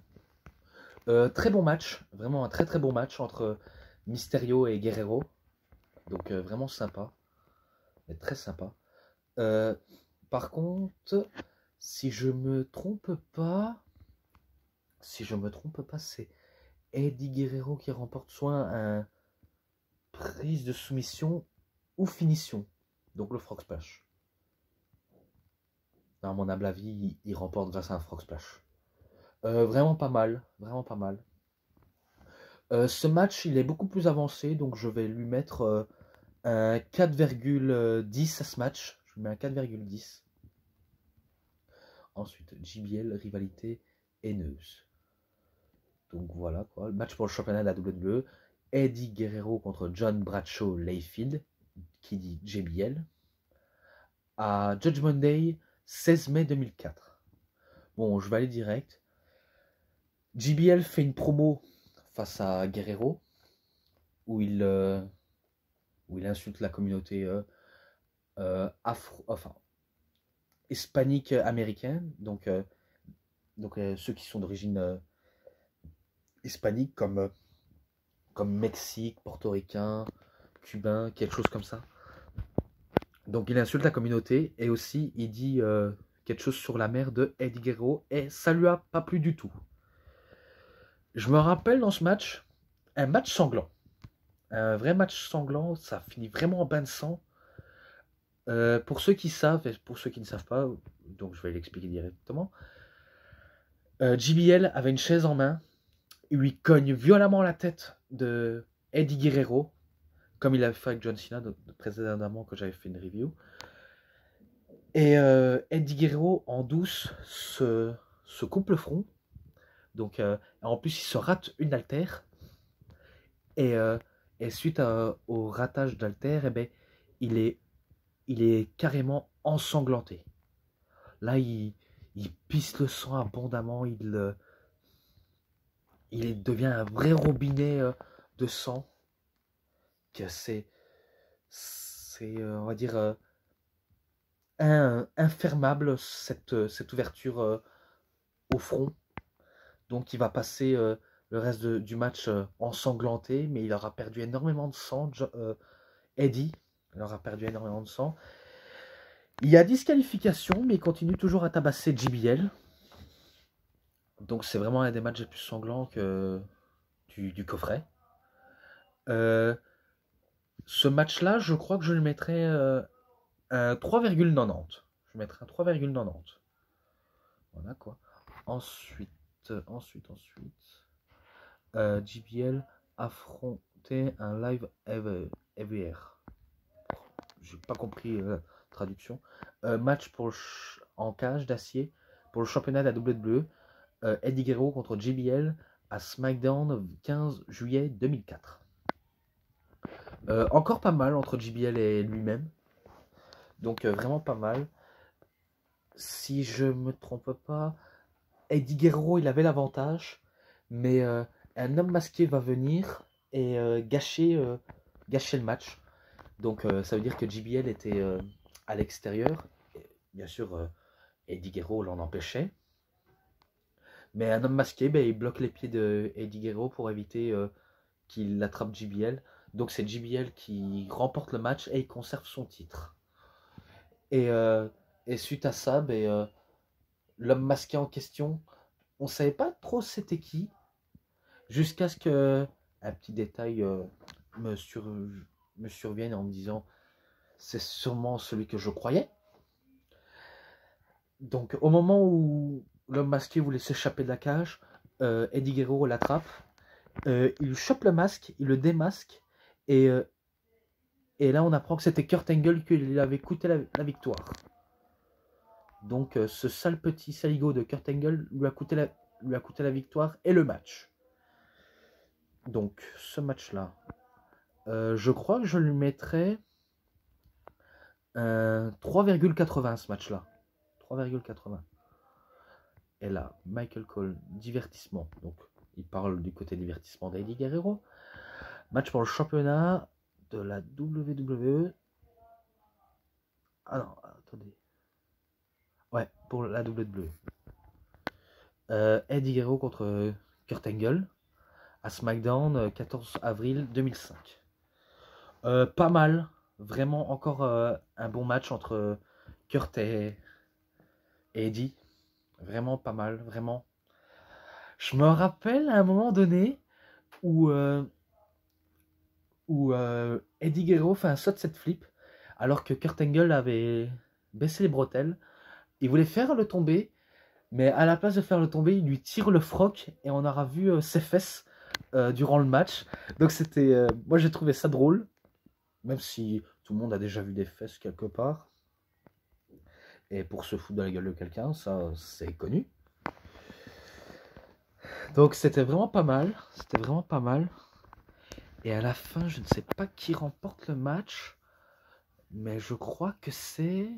Euh, très bon match, vraiment un très très bon match entre Mysterio et Guerrero. Donc, euh, vraiment sympa, mais très sympa. Euh, par contre, si je me trompe pas, si je me trompe pas, c'est Eddie Guerrero qui remporte soit un prise de soumission ou finition. Donc le frog splash. À mon humble avis, il, il remporte grâce à un frog splash. Euh, vraiment pas mal, vraiment pas mal. Euh, ce match, il est beaucoup plus avancé, donc je vais lui mettre euh, un quatre virgule dix à ce match. Je lui mets un quatre virgule dix. Ensuite, J B L, rivalité haineuse. Donc voilà quoi. Le match pour le championnat de la W W E. Eddie Guerrero contre John Bradshaw Layfield, qui dit J B L, à Judgment Day, seize mai deux mille quatre. Bon, je vais aller direct. J B L fait une promo face à Guerrero, où il, euh, où il insulte la communauté euh, euh, afro, enfin, hispanique américaine, donc, euh, donc euh, ceux qui sont d'origine euh, hispanique, comme, euh, comme Mexique, portoricain, cubain, quelque chose comme ça. Donc il insulte la communauté et aussi il dit euh, quelque chose sur la mère de Eddie Guerrero et ça lui a pas plu du tout. Je me rappelle dans ce match, un match sanglant. Un vrai match sanglant, ça finit vraiment en bain de sang. Euh, pour ceux qui savent et pour ceux qui ne savent pas, donc je vais l'expliquer directement. Euh, J B L avait une chaise en main, il lui cogne violemment la tête de Eddie Guerrero, comme il avait fait avec John Cena précédemment quand j'avais fait une review. Et euh, Eddie Guerrero en douce se, se coupe le front. Donc euh, en plus il se rate une haltère. Et, euh, et suite à, au ratage d'haltère, eh ben, il, est, il est carrément ensanglanté. Là il, il pisse le sang abondamment. Il, euh, il devient un vrai robinet euh, de sang. Que c'est, c'est euh, on va dire, euh, un, infermable cette, cette ouverture euh, au front. Donc il va passer euh, le reste de, du match euh, ensanglanté, mais il aura perdu énormément de sang. Euh, Eddie, il aura perdu énormément de sang. Il y a disqualification, mais il continue toujours à tabasser J B L. Donc c'est vraiment un des matchs les plus sanglants que du, du coffret. Euh, ce match-là, je crois que je le mettrais euh, un trois virgule quatre-vingt-dix. Je mettrais un trois virgule quatre-vingt-dix. Voilà quoi. Ensuite, ensuite, ensuite, euh, J B L affrontait un live ever, ever. J'ai pas compris la euh, traduction. Euh, match pour en cage d'acier pour le championnat de la W W E. Euh, Eddie Guerrero contre J B L à SmackDown quinze juillet deux mille quatre. Euh, encore pas mal entre J B L et lui-même. Donc euh, vraiment pas mal. Si je me trompe pas, Eddie Guerrero il avait l'avantage, mais euh, un homme masqué va venir et euh, gâcher, euh, gâcher le match. Donc euh, ça veut dire que J B L était euh, à l'extérieur. Bien sûr, euh, Eddie Guerrero l'en empêchait. Mais un homme masqué, ben, il bloque les pieds de Eddie Guerrero pour éviter euh, qu'il attrape J B L. Donc c'est J B L qui remporte le match et il conserve son titre. Et, euh, et suite à ça, ben, euh, l'homme masqué en question, on ne savait pas trop c'était qui. Jusqu'à ce que un petit détail euh, me, sur, me survienne en me disant c'est sûrement celui que je croyais. Donc au moment où l'homme masqué voulait s'échapper de la cage, euh, Eddie Guerrero l'attrape, euh, il chope le masque, il le démasque, et, euh, et là on apprend que c'était Kurt Angle qui lui avait coûté la, la victoire. Donc euh, ce sale petit saligo de Kurt Angle lui a, coûté la, lui a coûté la victoire et le match. Donc ce match-là, euh, je crois que je lui mettrais un trois virgule quatre-vingts ce match-là. trois virgule quatre-vingts. Et là, Michael Cole, divertissement. Donc, il parle du côté divertissement d'Eddie Guerrero. Match pour le championnat de la W W E. Ah non, attendez. Ouais, pour la W W E. Euh, Eddie Guerrero contre Kurt Angle à SmackDown, quatorze avril deux mille cinq. Euh, pas mal. Vraiment encore euh, un bon match entre Kurt et, et Eddie. Vraiment pas mal, vraiment. Je me rappelle à un moment donné où, euh, où euh, Eddie Guerrero fait un sunset flip alors que Kurt Angle avait baissé les bretelles. Il voulait faire le tomber, mais à la place de faire le tomber, il lui tire le froc et on aura vu euh, ses fesses euh, durant le match. Donc c'était, euh, moi j'ai trouvé ça drôle, même si tout le monde a déjà vu des fesses quelque part. Et pour se foutre de la gueule de quelqu'un, ça c'est connu. Donc c'était vraiment pas mal. C'était vraiment pas mal. Et à la fin, je ne sais pas qui remporte le match. Mais je crois que c'est...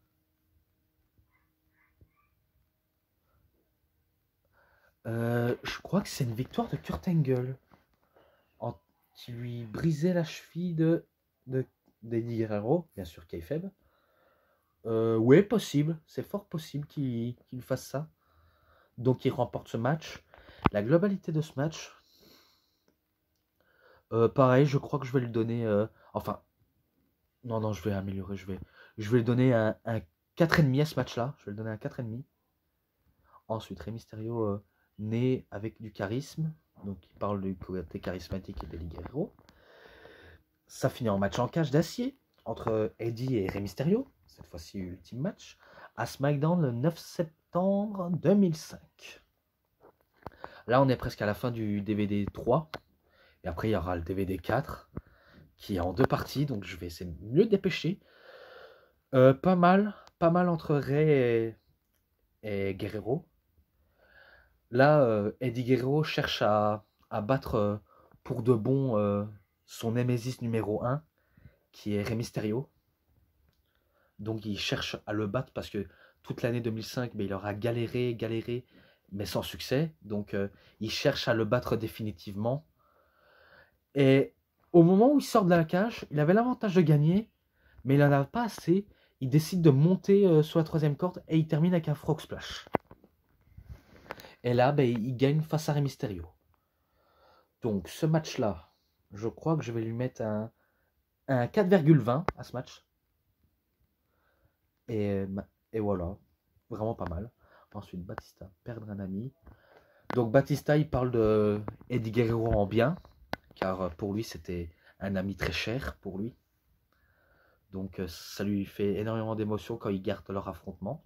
Euh, je crois que c'est une victoire de Kurt Angle. En... Qui lui brisait la cheville de... de... d'Eddie Guerrero. Bien sûr, kayfabe. Euh, oui, possible. C'est fort possible qu'il qu'il fasse ça. Donc il remporte ce match. La globalité de ce match... Euh, pareil, je crois que je vais lui donner... euh, Enfin... Non, non, je vais améliorer. Je vais, je vais lui donner un, un quatre virgule cinq à ce match-là. Je vais lui donner un quatre virgule cinq. Ensuite, Rey Mysterio, euh, né avec du charisme. Donc, il parle du côté charismatique et d'Eddie Guerrero. Ça finit en match en cage d'acier entre Eddie et Rey Mysterio. Cette fois-ci, ultime match. À SmackDown le neuf septembre deux mille cinq. Là, on est presque à la fin du D V D trois. Et après, il y aura le D V D quatre qui est en deux parties. Donc, je vais essayer de mieux dépêcher. Euh, pas mal. Pas mal entre Rey et, et Guerrero. Là, euh, Eddie Guerrero cherche à, à battre euh, pour de bon euh, son némésis numéro un, qui est Rey Mysterio. Donc il cherche à le battre parce que toute l'année deux mille cinq, ben, il aura galéré, galéré, mais sans succès. Donc euh, il cherche à le battre définitivement. Et au moment où il sort de la cage, il avait l'avantage de gagner, mais il n'en a pas assez. Il décide de monter euh, sur la troisième corde et il termine avec un frog splash. Et là, ben, il gagne face à Rey Mysterio. Donc ce match-là, je crois que je vais lui mettre un, un quatre virgule vingt à ce match. Et, et voilà, vraiment pas mal. Ensuite, Batista, perdre un ami. Donc Batista, il parle de Eddie Guerrero en bien, car pour lui, c'était un ami très cher pour lui. Donc ça lui fait énormément d'émotions quand ils gardent leur affrontement.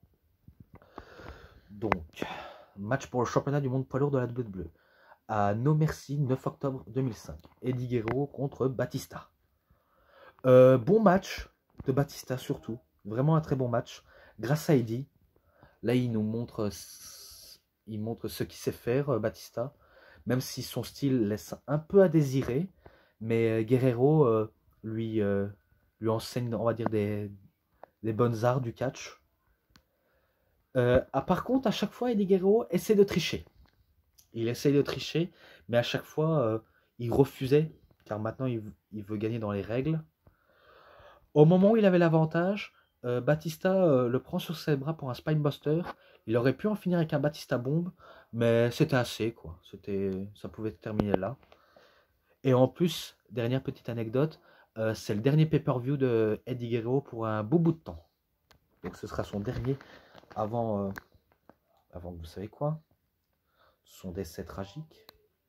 Donc, match pour le championnat du monde poids lourd de la W W E. À No Mercy, neuf octobre deux mille cinq. Eddie Guerrero contre Batista. Euh, bon match de Batista surtout. Vraiment un très bon match. Grâce à Eddie. Là, il nous montre, il montre ce qu'il sait faire, Batista. Même si son style laisse un peu à désirer. Mais Guerrero euh, lui, euh, lui enseigne, on va dire, des, des bonnes arts du catch. Euh, ah, par contre, à chaque fois, Eddie Guerrero essaie de tricher. Il essaie de tricher, mais à chaque fois, euh, il refusait, car maintenant, il, il veut gagner dans les règles. Au moment où il avait l'avantage, euh, Batista euh, le prend sur ses bras pour un Spinebuster. Il aurait pu en finir avec un Batista bombe, mais c'était assez, quoi. C'était, ça pouvait terminer là. Et en plus, dernière petite anecdote, euh, c'est le dernier pay-per-view de Eddie Guerrero pour un beau bout de temps. Donc ce sera son dernier avant, euh, avant vous savez quoi, son décès tragique.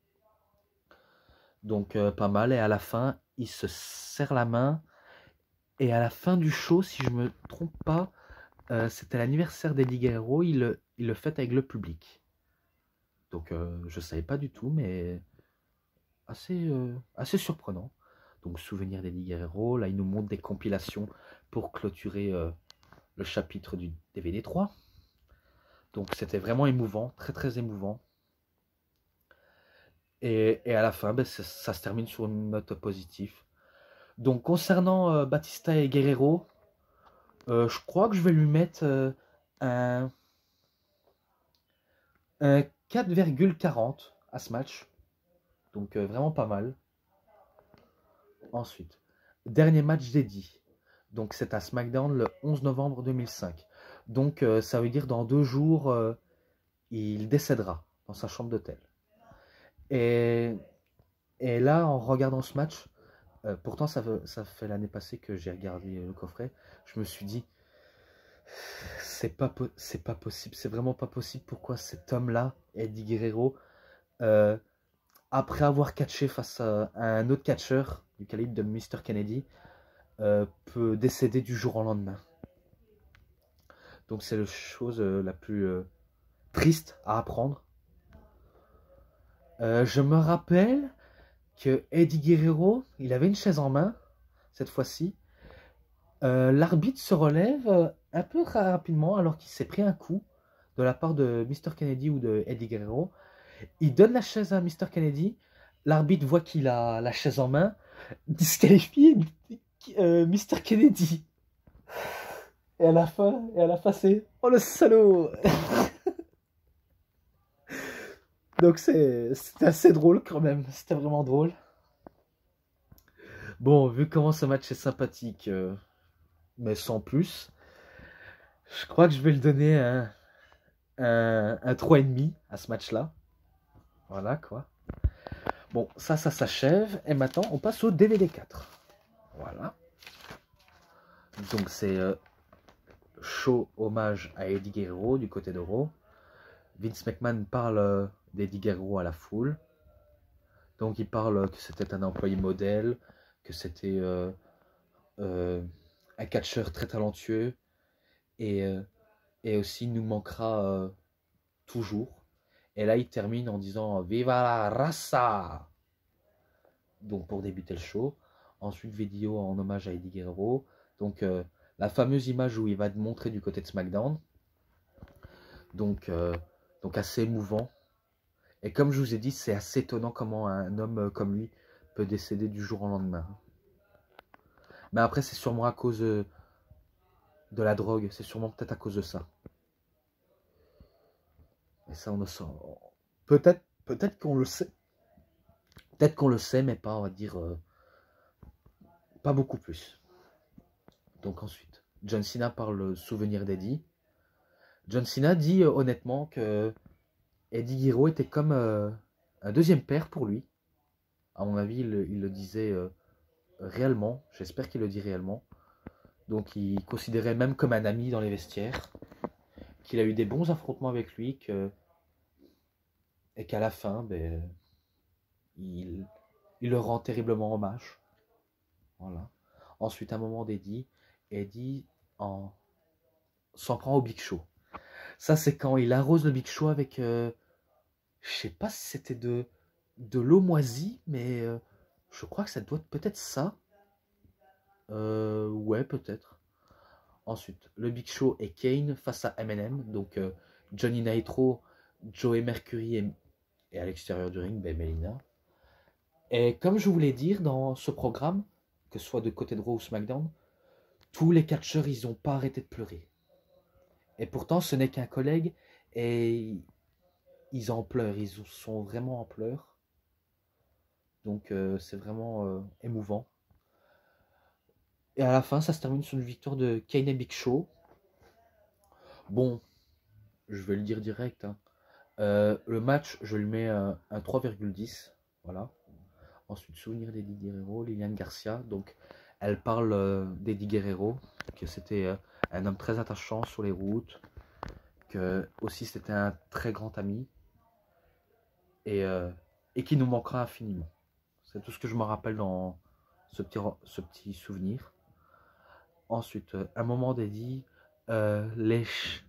Donc euh, pas mal. Et à la fin, il se serre la main. Et à la fin du show, si je me trompe pas, euh, c'était l'anniversaire d'Eddie Guerrero. Il, il le fête avec le public. Donc euh, je savais pas du tout, mais assez, euh, assez surprenant. Donc souvenir d'Eddie Guerrero. Là, il nous montre des compilations pour clôturer euh, le chapitre du D V D trois. Donc c'était vraiment émouvant, très très émouvant. Et, et à la fin, ben, ça, ça se termine sur une note positive. Donc concernant euh, Batista et Guerrero, euh, je crois que je vais lui mettre euh, un, un quatre virgule quarante à ce match. Donc euh, vraiment pas mal. Ensuite, dernier match d'Eddie. Donc c'est à SmackDown le onze novembre deux mille cinq. Donc euh, ça veut dire dans deux jours, euh, il décédera dans sa chambre d'hôtel. Et, et là, en regardant ce match, euh, pourtant ça, veut, ça fait l'année passée que j'ai regardé le coffret, je me suis dit, c'est pas, c'est pas possible, c'est vraiment pas possible. Pourquoi cet homme-là, Eddie Guerrero, euh, après avoir catché face à, à un autre catcheur du calibre de mister Kennedy, euh, peut décéder du jour au lendemain. Donc c'est la chose euh, la plus euh, triste à apprendre. Euh, je me rappelle que Eddie Guerrero, il avait une chaise en main, cette fois-ci. Euh, L'arbitre se relève euh, un peu rapidement alors qu'il s'est pris un coup de la part de mister Kennedy ou de Eddie Guerrero. Il donne la chaise à Mister Kennedy. L'arbitre voit qu'il a la chaise en main. Disqualifie euh, Mister Kennedy. Et à la fin, et à la fin c'est... Oh le salaud. Donc c'était assez drôle quand même. C'était vraiment drôle. Bon, vu comment ce match est sympathique, euh, mais sans plus, je crois que je vais le donner un, un, un trois virgule cinq à ce match-là. Voilà quoi. Bon, ça, ça s'achève. Et maintenant, on passe au D V D quatre. Voilà. Donc c'est euh, show hommage à Eddie Guerrero du côté de Raw. Vince McMahon parle euh, d'Eddie Guerrero à la foule. Donc il parle que c'était un employé modèle, que c'était euh, euh, un catcheur très talentueux et, euh, et aussi nous manquera euh, toujours. Et là il termine en disant Viva la raza! Donc pour débuter le show. Ensuite vidéo en hommage à Eddie Guerrero. Donc euh, la fameuse image où il va te montrer du côté de SmackDown. Donc, euh, donc assez émouvant. Et comme je vous ai dit, c'est assez étonnant comment un homme comme lui peut décéder du jour au lendemain. Mais après, c'est sûrement à cause de la drogue. C'est sûrement peut-être à cause de ça. Et ça, on le sent. Peut-être peut-être qu'on le sait. Peut-être qu'on le sait, mais pas, on va dire, euh, pas beaucoup plus. Donc ensuite, John Cena parle souvenir d'Eddie. John Cena dit euh, honnêtement que Eddie Guerrero était comme euh, un deuxième père pour lui. À mon avis, il, il le disait euh, réellement. J'espère qu'il le dit réellement. Donc il considérait même comme un ami dans les vestiaires. Qu'il a eu des bons affrontements avec lui. Que, et qu'à la fin, ben, il, il leur rend terriblement hommage. Voilà. Ensuite, un moment d'Eddie. Eddie en... s'en prend au Big Show. Ça, c'est quand il arrose le Big Show avec... Euh, je sais pas si c'était de, de l'eau moisie, mais euh, je crois que ça doit être peut-être ça. Euh, ouais, peut-être. Ensuite, le Big Show et Kane face à M and M. Donc, euh, Johnny Nitro, Joey Mercury et, et à l'extérieur du ring, ben, Melina. Et comme je voulais dire dans ce programme, que ce soit de côté de Raw ou SmackDown, tous les catcheurs, ils n'ont pas arrêté de pleurer. Et pourtant, ce n'est qu'un collègue et ils en pleurent. Ils sont vraiment en pleurs. Donc, euh, c'est vraiment euh, émouvant. Et à la fin, ça se termine sur une victoire de Kane et Big Show. Bon, je vais le dire direct. Hein. Euh, le match, je lui mets un, un trois virgule dix. Voilà. Ensuite, souvenir d'Eddie Guerrero, Liliane Garcia. Donc, elle parle euh, d'Eddie Guerrero, que c'était euh, un homme très attachant sur les routes, que aussi c'était un très grand ami, et, euh, et qui nous manquera infiniment. C'est tout ce que je me rappelle dans ce petit, ce petit souvenir. Ensuite, euh, un moment d'Eddie, euh, lèche.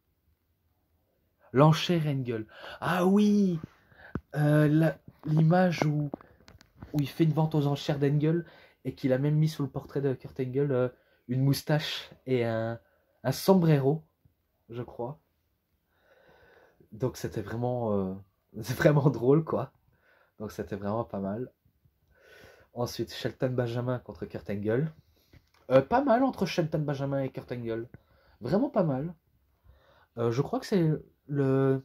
L'enchère Engel. Ah oui, euh, l'image où, où il fait une vente aux enchères d'Engel et qu'il a même mis sous le portrait de Kurt Angle euh, une moustache et un, un sombrero, je crois. Donc c'était vraiment, euh, c'est vraiment drôle quoi. Donc c'était vraiment pas mal. Ensuite, Shelton Benjamin contre Kurt Angle. Euh, pas mal entre Shelton Benjamin et Kurt Angle. Vraiment pas mal. Euh, je crois que c'est le,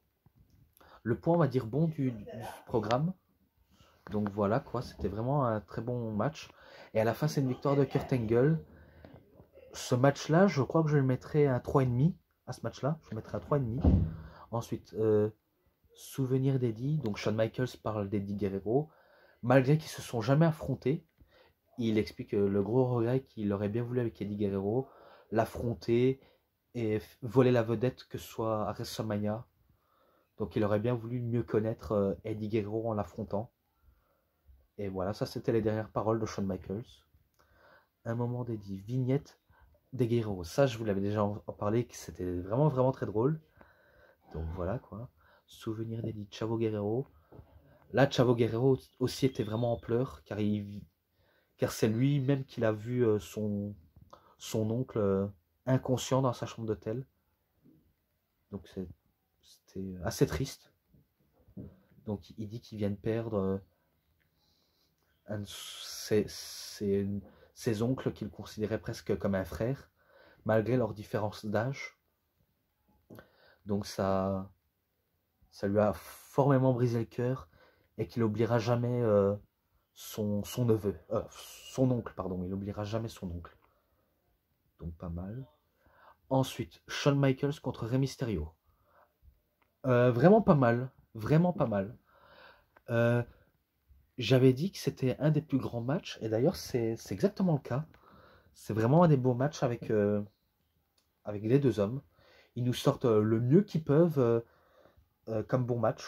le point, on va dire, bon du, du programme. Donc voilà quoi, c'était vraiment un très bon match. Et à la fin, c'est une victoire de Kurt Angle. Ce match-là, je crois que je le mettrais à trois virgule cinq à ce match-là. Je le mettrais à trois virgule cinq. Ensuite, euh, souvenir d'Eddie. Donc Shawn Michaels parle d'Eddie Guerrero. Malgré qu'ils se sont jamais affrontés, il explique le gros regret qu'il aurait bien voulu avec Eddie Guerrero, l'affronter et voler la vedette que ce soit à WrestleMania. Donc il aurait bien voulu mieux connaître Eddie Guerrero en l'affrontant. Et voilà, ça c'était les dernières paroles de Shawn Michaels. Un moment d'Eddie, vignette des Guerrero. Ça je vous l'avais déjà en parlé, que c'était vraiment vraiment très drôle. Donc voilà quoi. Souvenir d'Eddie, Chavo Guerrero. Là, Chavo Guerrero aussi était vraiment en pleurs, car, il, car c'est lui-même qu'il a vu son, son oncle inconscient dans sa chambre d'hôtel. Donc c'était assez triste. Donc il dit qu'il vient de perdre euh, un de ses, ses, ses oncles qu'il considérait presque comme un frère, malgré leur différence d'âge. Donc ça, ça lui a formellement brisé le cœur et qu'il n'oubliera jamais euh, son, son neveu, euh, son oncle, pardon, il n'oubliera jamais son oncle. Donc pas mal. Ensuite, Shawn Michaels contre Rey Mysterio. Euh, vraiment pas mal, vraiment pas mal. Euh, J'avais dit que c'était un des plus grands matchs, et d'ailleurs c'est exactement le cas. C'est vraiment un des beaux matchs avec, euh, avec les deux hommes. Ils nous sortent euh, le mieux qu'ils peuvent euh, euh, comme bon match.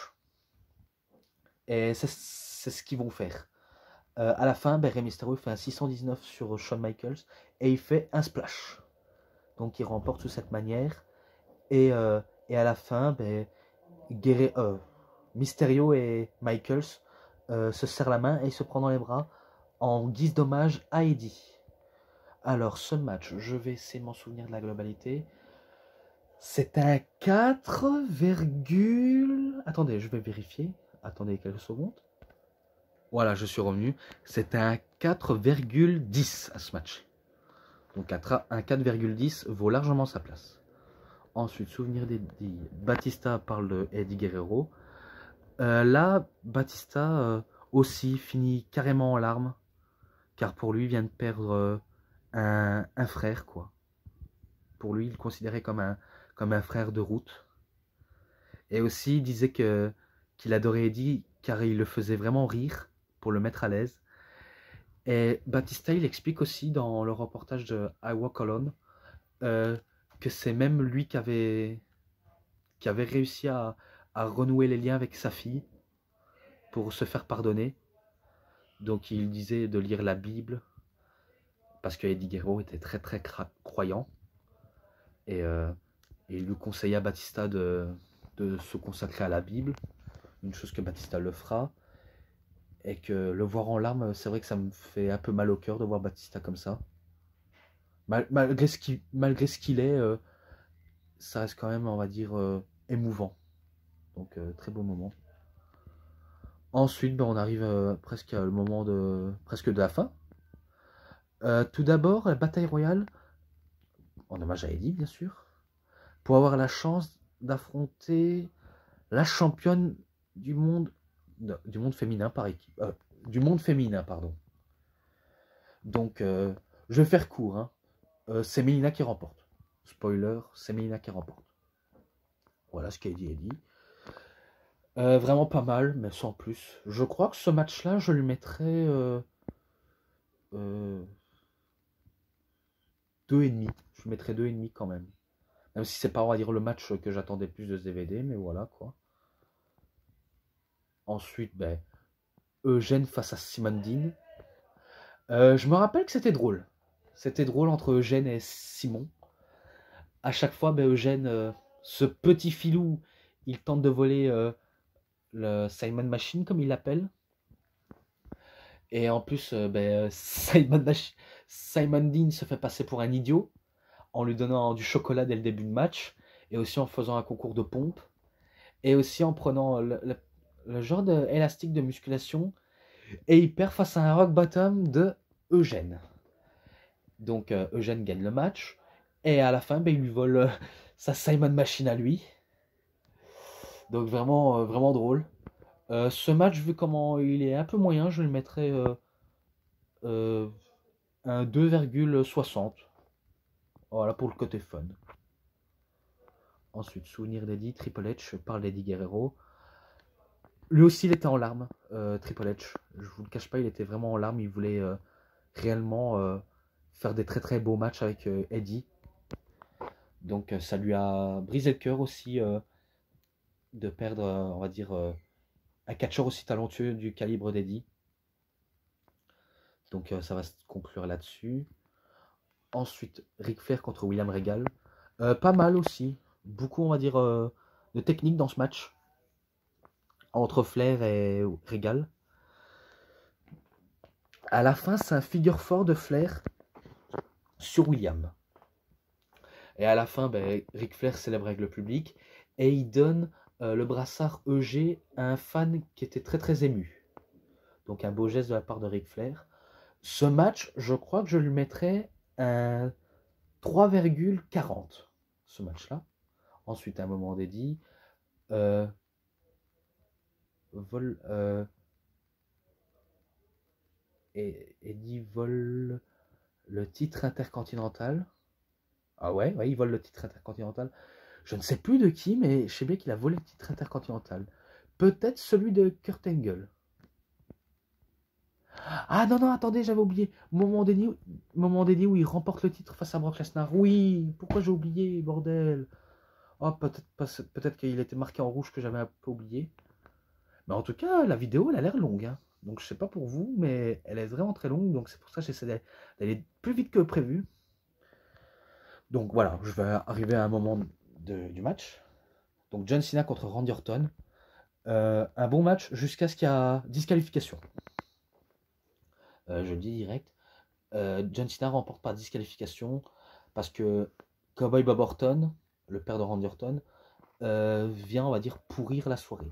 Et c'est ce qu'ils vont faire. Euh, à la fin, ben, Rey Mysterio fait un six cent dix-neuf sur Shawn Michaels et il fait un splash. Donc il remporte de cette manière. Et, euh, et à la fin, ben, Guerre, euh, Mysterio et Michaels euh, se serrent la main et se prennent dans les bras en guise d'hommage à Eddie. Alors ce match, je vais essayer de m'en souvenir de la globalité. C'est un quatre, attendez, je vais vérifier. Attendez quelques secondes. Voilà, je suis revenu. C'est un quatre virgule dix à ce match. Donc un quatre virgule dix vaut largement sa place. Ensuite, souvenir d'Eddie. Batista parle de Eddie Guerrero. Euh, là, Batista euh, aussi finit carrément en larmes. Car pour lui, il vient de perdre euh, un, un frère, quoi. Pour lui, il le considérait comme un, comme un frère de route. Et aussi, il disait que qu'il adorait Eddie car il le faisait vraiment rire pour le mettre à l'aise. Et Batista, il explique aussi dans le reportage de I Walk Alone euh, que c'est même lui qui avait, qui avait réussi à, à renouer les liens avec sa fille pour se faire pardonner. Donc il disait de lire la Bible parce que Eddie Guerrero était très très croyant. Et, euh, et il lui conseilla à Batista de, de se consacrer à la Bible, une chose que Batista le fera. Et que le voir en larmes, c'est vrai que ça me fait un peu mal au cœur de voir Batista comme ça. Mal, malgré ce qu'il malgré ce qu'il est, euh, ça reste quand même, on va dire, euh, émouvant. Donc, euh, très beau moment. Ensuite, ben, on arrive euh, presque au moment de, presque de la fin. Euh, tout d'abord, la bataille royale, en hommage à Eddie, bien sûr, pour avoir la chance d'affronter la championne du monde, non, du monde féminin par équipe, euh, du monde féminin, pardon. Donc, euh, je vais faire court, hein. Euh, c'est Melina qui remporte. Spoiler, c'est Melina qui remporte. Voilà ce qu'a dit Eddie. Euh, vraiment pas mal, mais sans plus. Je crois que ce match-là, je lui mettrais euh, euh, deux et demi. Je lui mettrais deux et demi quand même. Même si c'est pas, on va dire, le match que j'attendais plus de ce D V D, mais voilà quoi. Ensuite, ben, Eugène face à Simone Dean. Euh, je me rappelle que c'était drôle. C'était drôle entre Eugène et Simon. À chaque fois, ben, Eugène, euh, ce petit filou, il tente de voler euh, le Simon Machine, comme il l'appelle. Et en plus, euh, ben, Simon, Mach Simon Dean se fait passer pour un idiot en lui donnant du chocolat dès le début de match, et aussi en faisant un concours de pompe, et aussi en prenant le, le, le genre d'élastique de, de musculation, et il perd face à un rock bottom de Eugène. Donc euh, Eugène gagne le match, et à la fin, ben, il lui vole euh, sa Simon Machine à lui. Donc vraiment, euh, vraiment drôle. Euh, ce match, vu comment il est un peu moyen, je le mettrais euh, euh, un deux virgule soixante. Voilà pour le côté fun. Ensuite, souvenir d'Eddie, Triple H parle d'Eddie Guerrero. Lui aussi, il était en larmes, euh, Triple H. Je vous le cache pas, il était vraiment en larmes. Il voulait euh, réellement euh, faire des très très beaux matchs avec euh, Eddie. Donc euh, ça lui a brisé le cœur aussi euh, de perdre, euh, on va dire, euh, un catcheur aussi talentueux du calibre d'Eddie. Donc euh, ça va se conclure là-dessus. Ensuite, Ric Flair contre William Regal. Euh, pas mal aussi. Beaucoup, on va dire, euh, de technique dans ce match. Entre Flair et Regal. À la fin, c'est un figure fort de Flair sur William. Et à la fin, ben, Ric Flair célèbre avec le public. Et il donne euh, le brassard E G à un fan qui était très très ému. Donc un beau geste de la part de Ric Flair. Ce match, je crois que je lui mettrais un trois virgule quarante, ce match-là. Ensuite, un moment dédié. Euh, vol, euh, et Eddie vole le titre intercontinental. Ah ouais, ouais, il vole le titre intercontinental. Je ne sais plus de qui, mais je sais bien qu'il a volé le titre intercontinental. Peut-être celui de Kurt Angle. Ah non, non, attendez, j'avais oublié. Moment dédié, moment dédié où il remporte le titre face à Brock Lesnar. Oui, pourquoi j'ai oublié, bordel. Oh, peut-être peut qu'il était marqué en rouge que j'avais un peu oublié. Mais en tout cas, la vidéo, elle a l'air longue. Hein. Donc je sais pas pour vous, mais elle est vraiment très longue. Donc c'est pour ça que j'essaie d'aller plus vite que prévu. Donc voilà, je vais arriver à un moment de, du match. Donc John Cena contre Randy Orton. Euh, un bon match jusqu'à ce qu'il y a disqualification. Euh, je le dis direct. Euh, John Cena remporte par disqualification parce que Cowboy Bob Orton, le père de Randy Orton, euh, vient, on va dire, pourrir la soirée.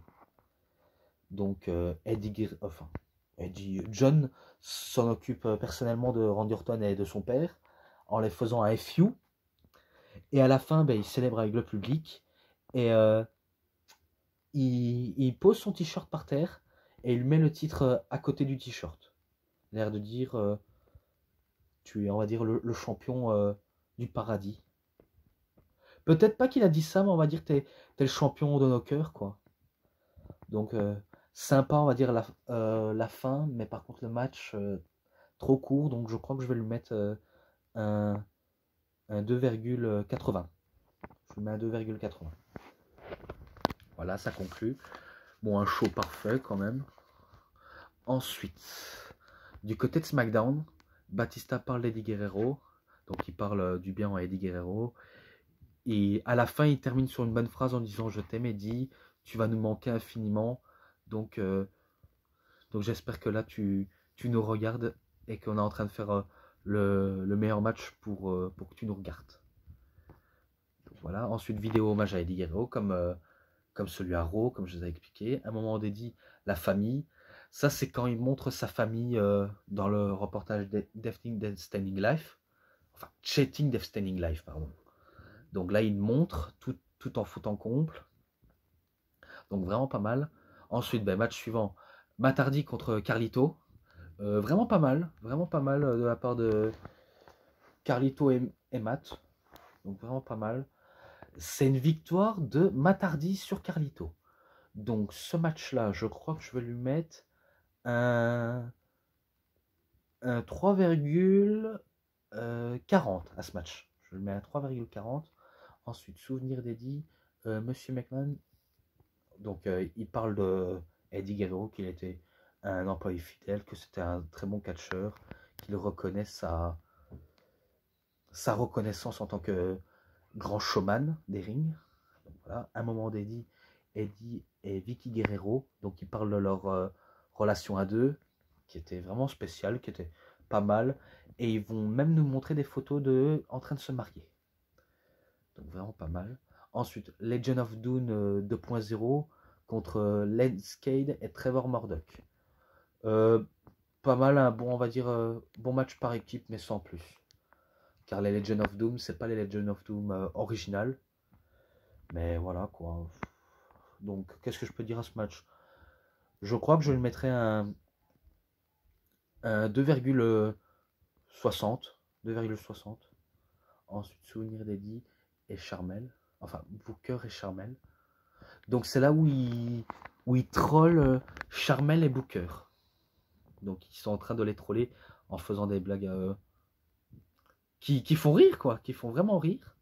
Donc euh, Eddie, enfin, Eddie, John s'en occupe personnellement de Randy Orton et de son père en les faisant un F U. Et à la fin, ben, il célèbre avec le public et euh, il, il pose son t-shirt par terre et il met le titre à côté du t-shirt. L'air de dire, euh, tu es, on va dire, le, le champion euh, du paradis. Peut-être pas qu'il a dit ça, mais on va dire que t'es, t'es le champion de nos cœurs, quoi. Donc, euh, sympa, on va dire, la, euh, la fin, mais par contre, le match, euh, trop court, donc je crois que je vais lui mettre euh, un, un deux virgule quatre-vingts. Je lui mets un deux virgule quatre-vingts. Voilà, ça conclut. Bon, un show parfait quand même. Ensuite, du côté de SmackDown, Batista parle d'Eddie Guerrero. Donc, il parle du bien à Eddie Guerrero. Et à la fin, il termine sur une bonne phrase en disant « Je t'aime, Eddie, tu vas nous manquer infiniment. » Donc, euh, donc j'espère que là, tu, tu nous regardes et qu'on est en train de faire euh, le, le meilleur match pour, euh, pour que tu nous regardes. Donc, voilà. Ensuite, vidéo hommage à Eddie Guerrero, comme, euh, comme celui à Raw, comme je vous ai expliqué. Un moment dédié, la famille. Ça, c'est quand il montre sa famille euh, dans le reportage de Death Standing Life. Enfin, Cheating Death Standing Life, pardon. Donc là, il montre tout, tout en foutant comble. Donc vraiment pas mal. Ensuite, ben, match suivant. Matt Hardy contre Carlito. Euh, vraiment pas mal. Vraiment pas mal de la part de Carlito et, et Matt. Donc vraiment pas mal. C'est une victoire de Matt Hardy sur Carlito. Donc ce match-là, je crois que je vais lui mettre un, un trois virgule quarante à ce match. Je le mets à trois virgule quarante. Ensuite, souvenir d'Eddie. Euh, Monsieur McMahon. Donc euh, il parle de Eddie Guerrero, qu'il était un employé fidèle, que c'était un très bon catcheur, qu'il reconnaît sa, sa reconnaissance en tant que grand showman des rings. Donc voilà, un moment d'Eddie, Eddie et Vicky Guerrero, donc ils parlent de leur euh, relation à deux, qui était vraiment spéciale, qui était pas mal, et ils vont même nous montrer des photos d'eux en train de se marier. Donc vraiment pas mal. Ensuite, Legend of Doom euh, deux point zéro contre euh, Lance Cade et Trevor Murdoch. Euh, pas mal, un bon, on va dire, euh, bon match par équipe, mais sans plus. Car les Legend of Doom, c'est pas les Legend of Doom euh, originales. Mais voilà, quoi. Donc, qu'est-ce que je peux dire à ce match? Je crois que je lui mettrais un, un deux virgule soixante. deux virgule soixante. Ensuite, souvenir d'Eddie et Charmel. Enfin, Booker et Charmel. Donc, c'est là où il, où il troll euh, Charmel et Booker. Donc, ils sont en train de les troller en faisant des blagues euh, qui, qui font rire, quoi. Qui font vraiment rire.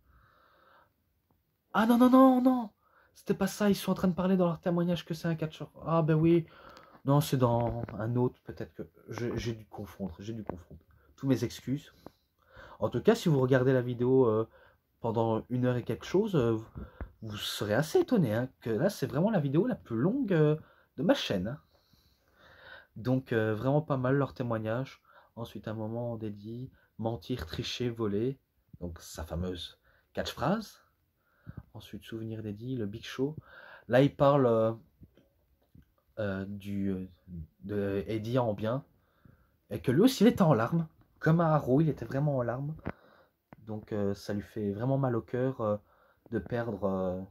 Ah non, non, non, non. C'était pas ça. Ils sont en train de parler dans leur témoignage que c'est un catcheur. Ah ben oui. Non, c'est dans un autre. Peut-être que j'ai dû confondre. J'ai dû confondre. Tous mes excuses. En tout cas, si vous regardez la vidéo euh, pendant une heure et quelque chose, euh, vous, vous serez assez étonné. Hein, que là, c'est vraiment la vidéo la plus longue euh, de ma chaîne. Hein. Donc, euh, vraiment pas mal leur témoignage. Ensuite, un moment dédié mentir, tricher, voler. Donc, sa fameuse catchphrase. Ensuite, souvenir d'Eddie, le Big Show. Là, il parle euh, euh, du, de Eddie en bien, et que lui aussi, il était en larmes. Comme à Arrow, il était vraiment en larmes. Donc, euh, ça lui fait vraiment mal au cœur euh, de perdre euh,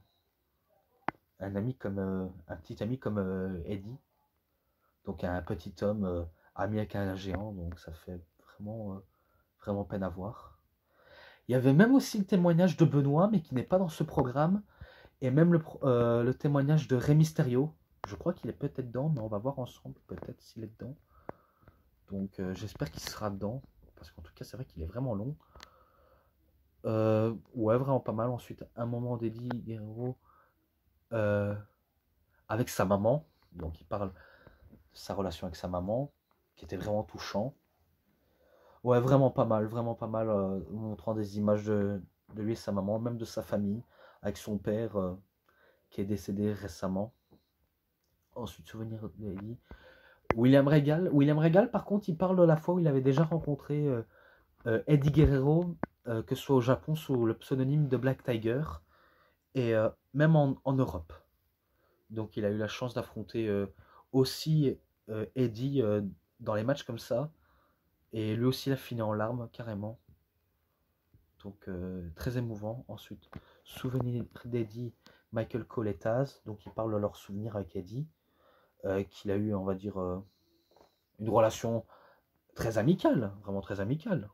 un ami comme euh, un petit ami comme euh, Eddie. Donc, un petit homme euh, ami avec un géant. Donc, ça fait vraiment, euh, vraiment peine à voir. Il y avait même aussi le témoignage de Benoît, mais qui n'est pas dans ce programme. Et même le, euh, le témoignage de Rey Mysterio. Je crois qu'il est peut-être dedans, mais on va voir ensemble peut-être s'il est dedans. Donc euh, j'espère qu'il sera dedans. Parce qu'en tout cas, c'est vrai qu'il est vraiment long. Euh, ouais, vraiment pas mal. Ensuite, un moment d'Eddie Guerrero euh, avec sa maman. Donc il parle de sa relation avec sa maman, qui était vraiment touchant. Ouais, vraiment pas mal, vraiment pas mal. Euh, montrant des images de, de lui et sa maman, même de sa famille, avec son père euh, qui est décédé récemment. Ensuite, souvenir d'Eddie. William Regal. William Regal, par contre, il parle de la fois où il avait déjà rencontré euh, euh, Eddie Guerrero, euh, que ce soit au Japon sous le pseudonyme de Black Tiger, et euh, même en, en Europe. Donc il a eu la chance d'affronter euh, aussi euh, Eddie euh, dans les matchs comme ça, et lui aussi il a fini en larmes, carrément. Donc euh, très émouvant. Ensuite, souvenir d'Eddie, Michael Cole et Taz, donc ils parlent de leurs souvenirs avec Eddie, euh, qu'il a eu, on va dire, euh, une relation très amicale, vraiment très amicale.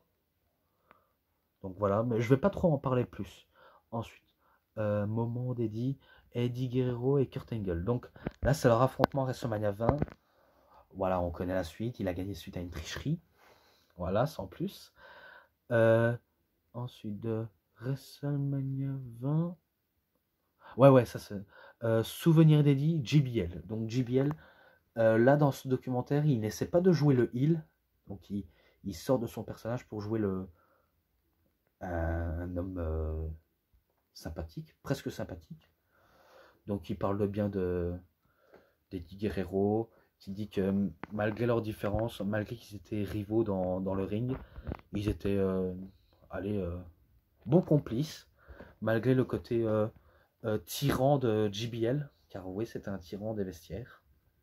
Donc voilà, mais je vais pas trop en parler plus. Ensuite, euh, moment d'Eddie, Eddie Guerrero et Kurt Angle. Donc là, c'est leur affrontement WrestleMania vingt. Voilà, on connaît la suite. Il a gagné suite à une tricherie. Voilà, sans plus. Euh, ensuite, de WrestleMania vingt. Ouais, ouais, ça c'est. Euh, souvenir d'Eddie, J B L. Donc J B L, euh, là dans ce documentaire, il n'essaie pas de jouer le heel. Donc il, il sort de son personnage pour jouer le, un, un homme euh, sympathique, presque sympathique. Donc il parle de bien de d'Eddie Guerrero, qui dit que malgré leurs différences, malgré qu'ils étaient rivaux dans, dans le ring, ils étaient euh, allez, euh, bons complices, malgré le côté euh, euh, tyran de J B L, car oui, c'était un tyran des vestiaires.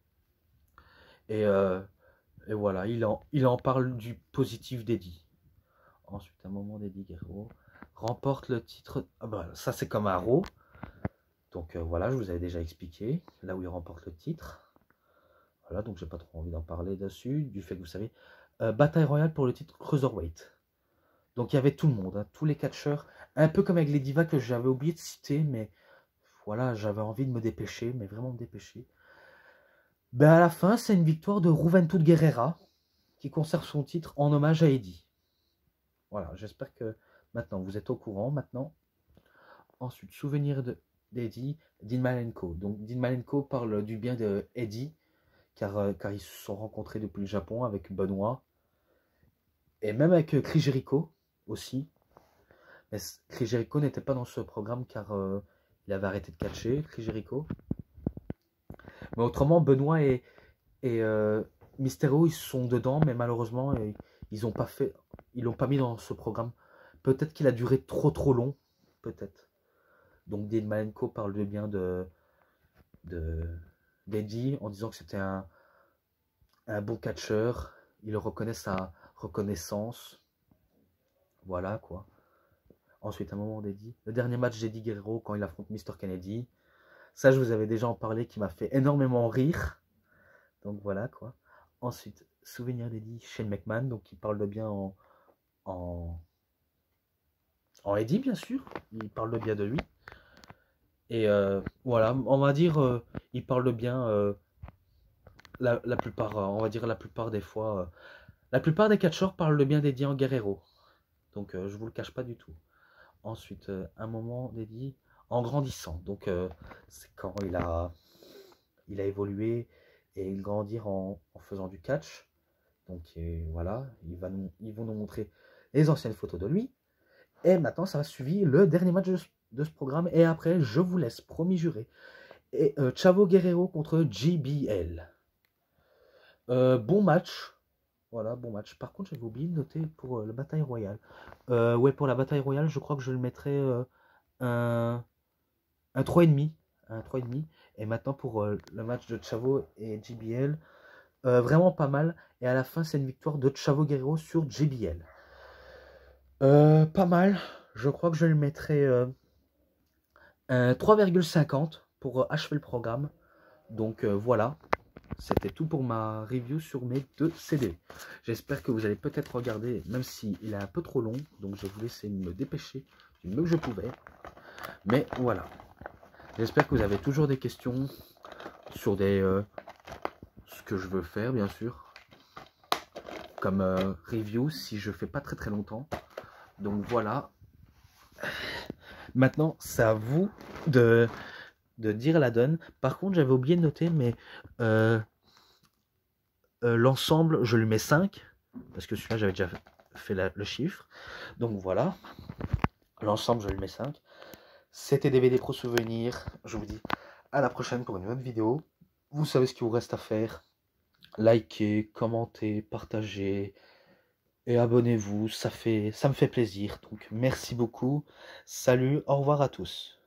Et, euh, et voilà, il en, il en parle du positif d'Eddie. Ensuite, un moment d'Eddie Guerrero remporte le titre. Ah bah, ça, c'est comme un Raw. Donc euh, voilà, je vous avais déjà expliqué, là où il remporte le titre. Voilà, donc j'ai pas trop envie d'en parler dessus, du fait que vous savez, euh, bataille royale pour le titre Cruiserweight. Donc il y avait tout le monde, hein, tous les catcheurs, un peu comme avec les divas que j'avais oublié de citer, mais voilà, j'avais envie de me dépêcher, mais vraiment me dépêcher. Ben à la fin, c'est une victoire de Juventud Guerrera, qui conserve son titre en hommage à Eddie. Voilà, j'espère que maintenant vous êtes au courant, maintenant. Ensuite, souvenir de d'Eddie, Dean Malenko. Donc Dean Malenko parle du bien de Eddie, car, euh, car ils se sont rencontrés depuis le Japon avec Benoît, et même avec euh, Chris Jericho aussi. Mais Chris Jericho n'était pas dans ce programme car euh, il avait arrêté de catcher, Chris Jericho. Mais autrement, Benoît et, et euh, Mysterio, ils sont dedans, mais malheureusement, ils n'ont pas fait, ils l'ont pas mis dans ce programme. Peut-être qu'il a duré trop trop long, peut-être. Donc Dean Malenko parle de bien de d'Eddie en disant que c'était un, un bon catcheur. Il reconnaît sa reconnaissance. Voilà quoi. Ensuite, un moment d'Eddie. Le dernier match d'Eddie Guerrero quand il affronte mister Kennedy. Ça, je vous avais déjà en parlé, qui m'a fait énormément rire. Donc voilà quoi. Ensuite, souvenir d'Eddie, Shane McMahon, donc il parle de bien en, en, en Eddie, bien sûr. Il parle de bien de lui. Et euh, voilà, on va dire, euh, il parle de bien euh, la, la plupart, euh, on va dire la plupart des fois. Euh, la plupart des catcheurs parlent de bien d'Eddie en Guerrero. Donc euh, je vous le cache pas du tout. Ensuite, euh, un moment d'Eddie en grandissant. Donc euh, c'est quand il a, il a évolué et il grandir en, en faisant du catch. Donc et voilà, il va nous, ils vont nous montrer les anciennes photos de lui. Et maintenant, ça va suivre le dernier match de, de ce programme. Et après, je vous laisse, promis juré. Et euh, Chavo Guerrero contre J B L. Euh, bon match. Voilà, bon match. Par contre, j'avais oublié de noter pour euh, la bataille royale. Euh, ouais, pour la bataille royale, je crois que je le mettrai euh, un, un trois virgule cinq. un trois virgule cinq. Et maintenant pour euh, le match de Chavo et J B L, euh, vraiment pas mal. Et à la fin, c'est une victoire de Chavo Guerrero sur J B L. Euh, pas mal. Je crois que je lui mettrai euh, un trois virgule cinquante pour euh, achever le programme. Donc euh, voilà. C'était tout pour ma review sur mes deux C D. J'espère que vous allez peut-être regarder, même s'il est un peu trop long. Donc je vais essayer de me dépêcher du mieux que je pouvais. Mais voilà. J'espère que vous avez toujours des questions sur des euh, ce que je veux faire, bien sûr. Comme euh, review, si je fais pas très très longtemps. Donc voilà. Maintenant, c'est à vous de, de dire la donne. Par contre, j'avais oublié de noter, mais... Euh, Euh, l'ensemble, je lui mets cinq, parce que celui-là, j'avais déjà fait la, le chiffre. Donc voilà, l'ensemble, je lui mets cinq. C'était D V D Pro Souvenir. Je vous dis à la prochaine pour une autre vidéo. Vous savez ce qu'il vous reste à faire. Likez, commentez, partagez et abonnez-vous. Ça fait, ça me fait plaisir. Donc merci beaucoup. Salut, au revoir à tous.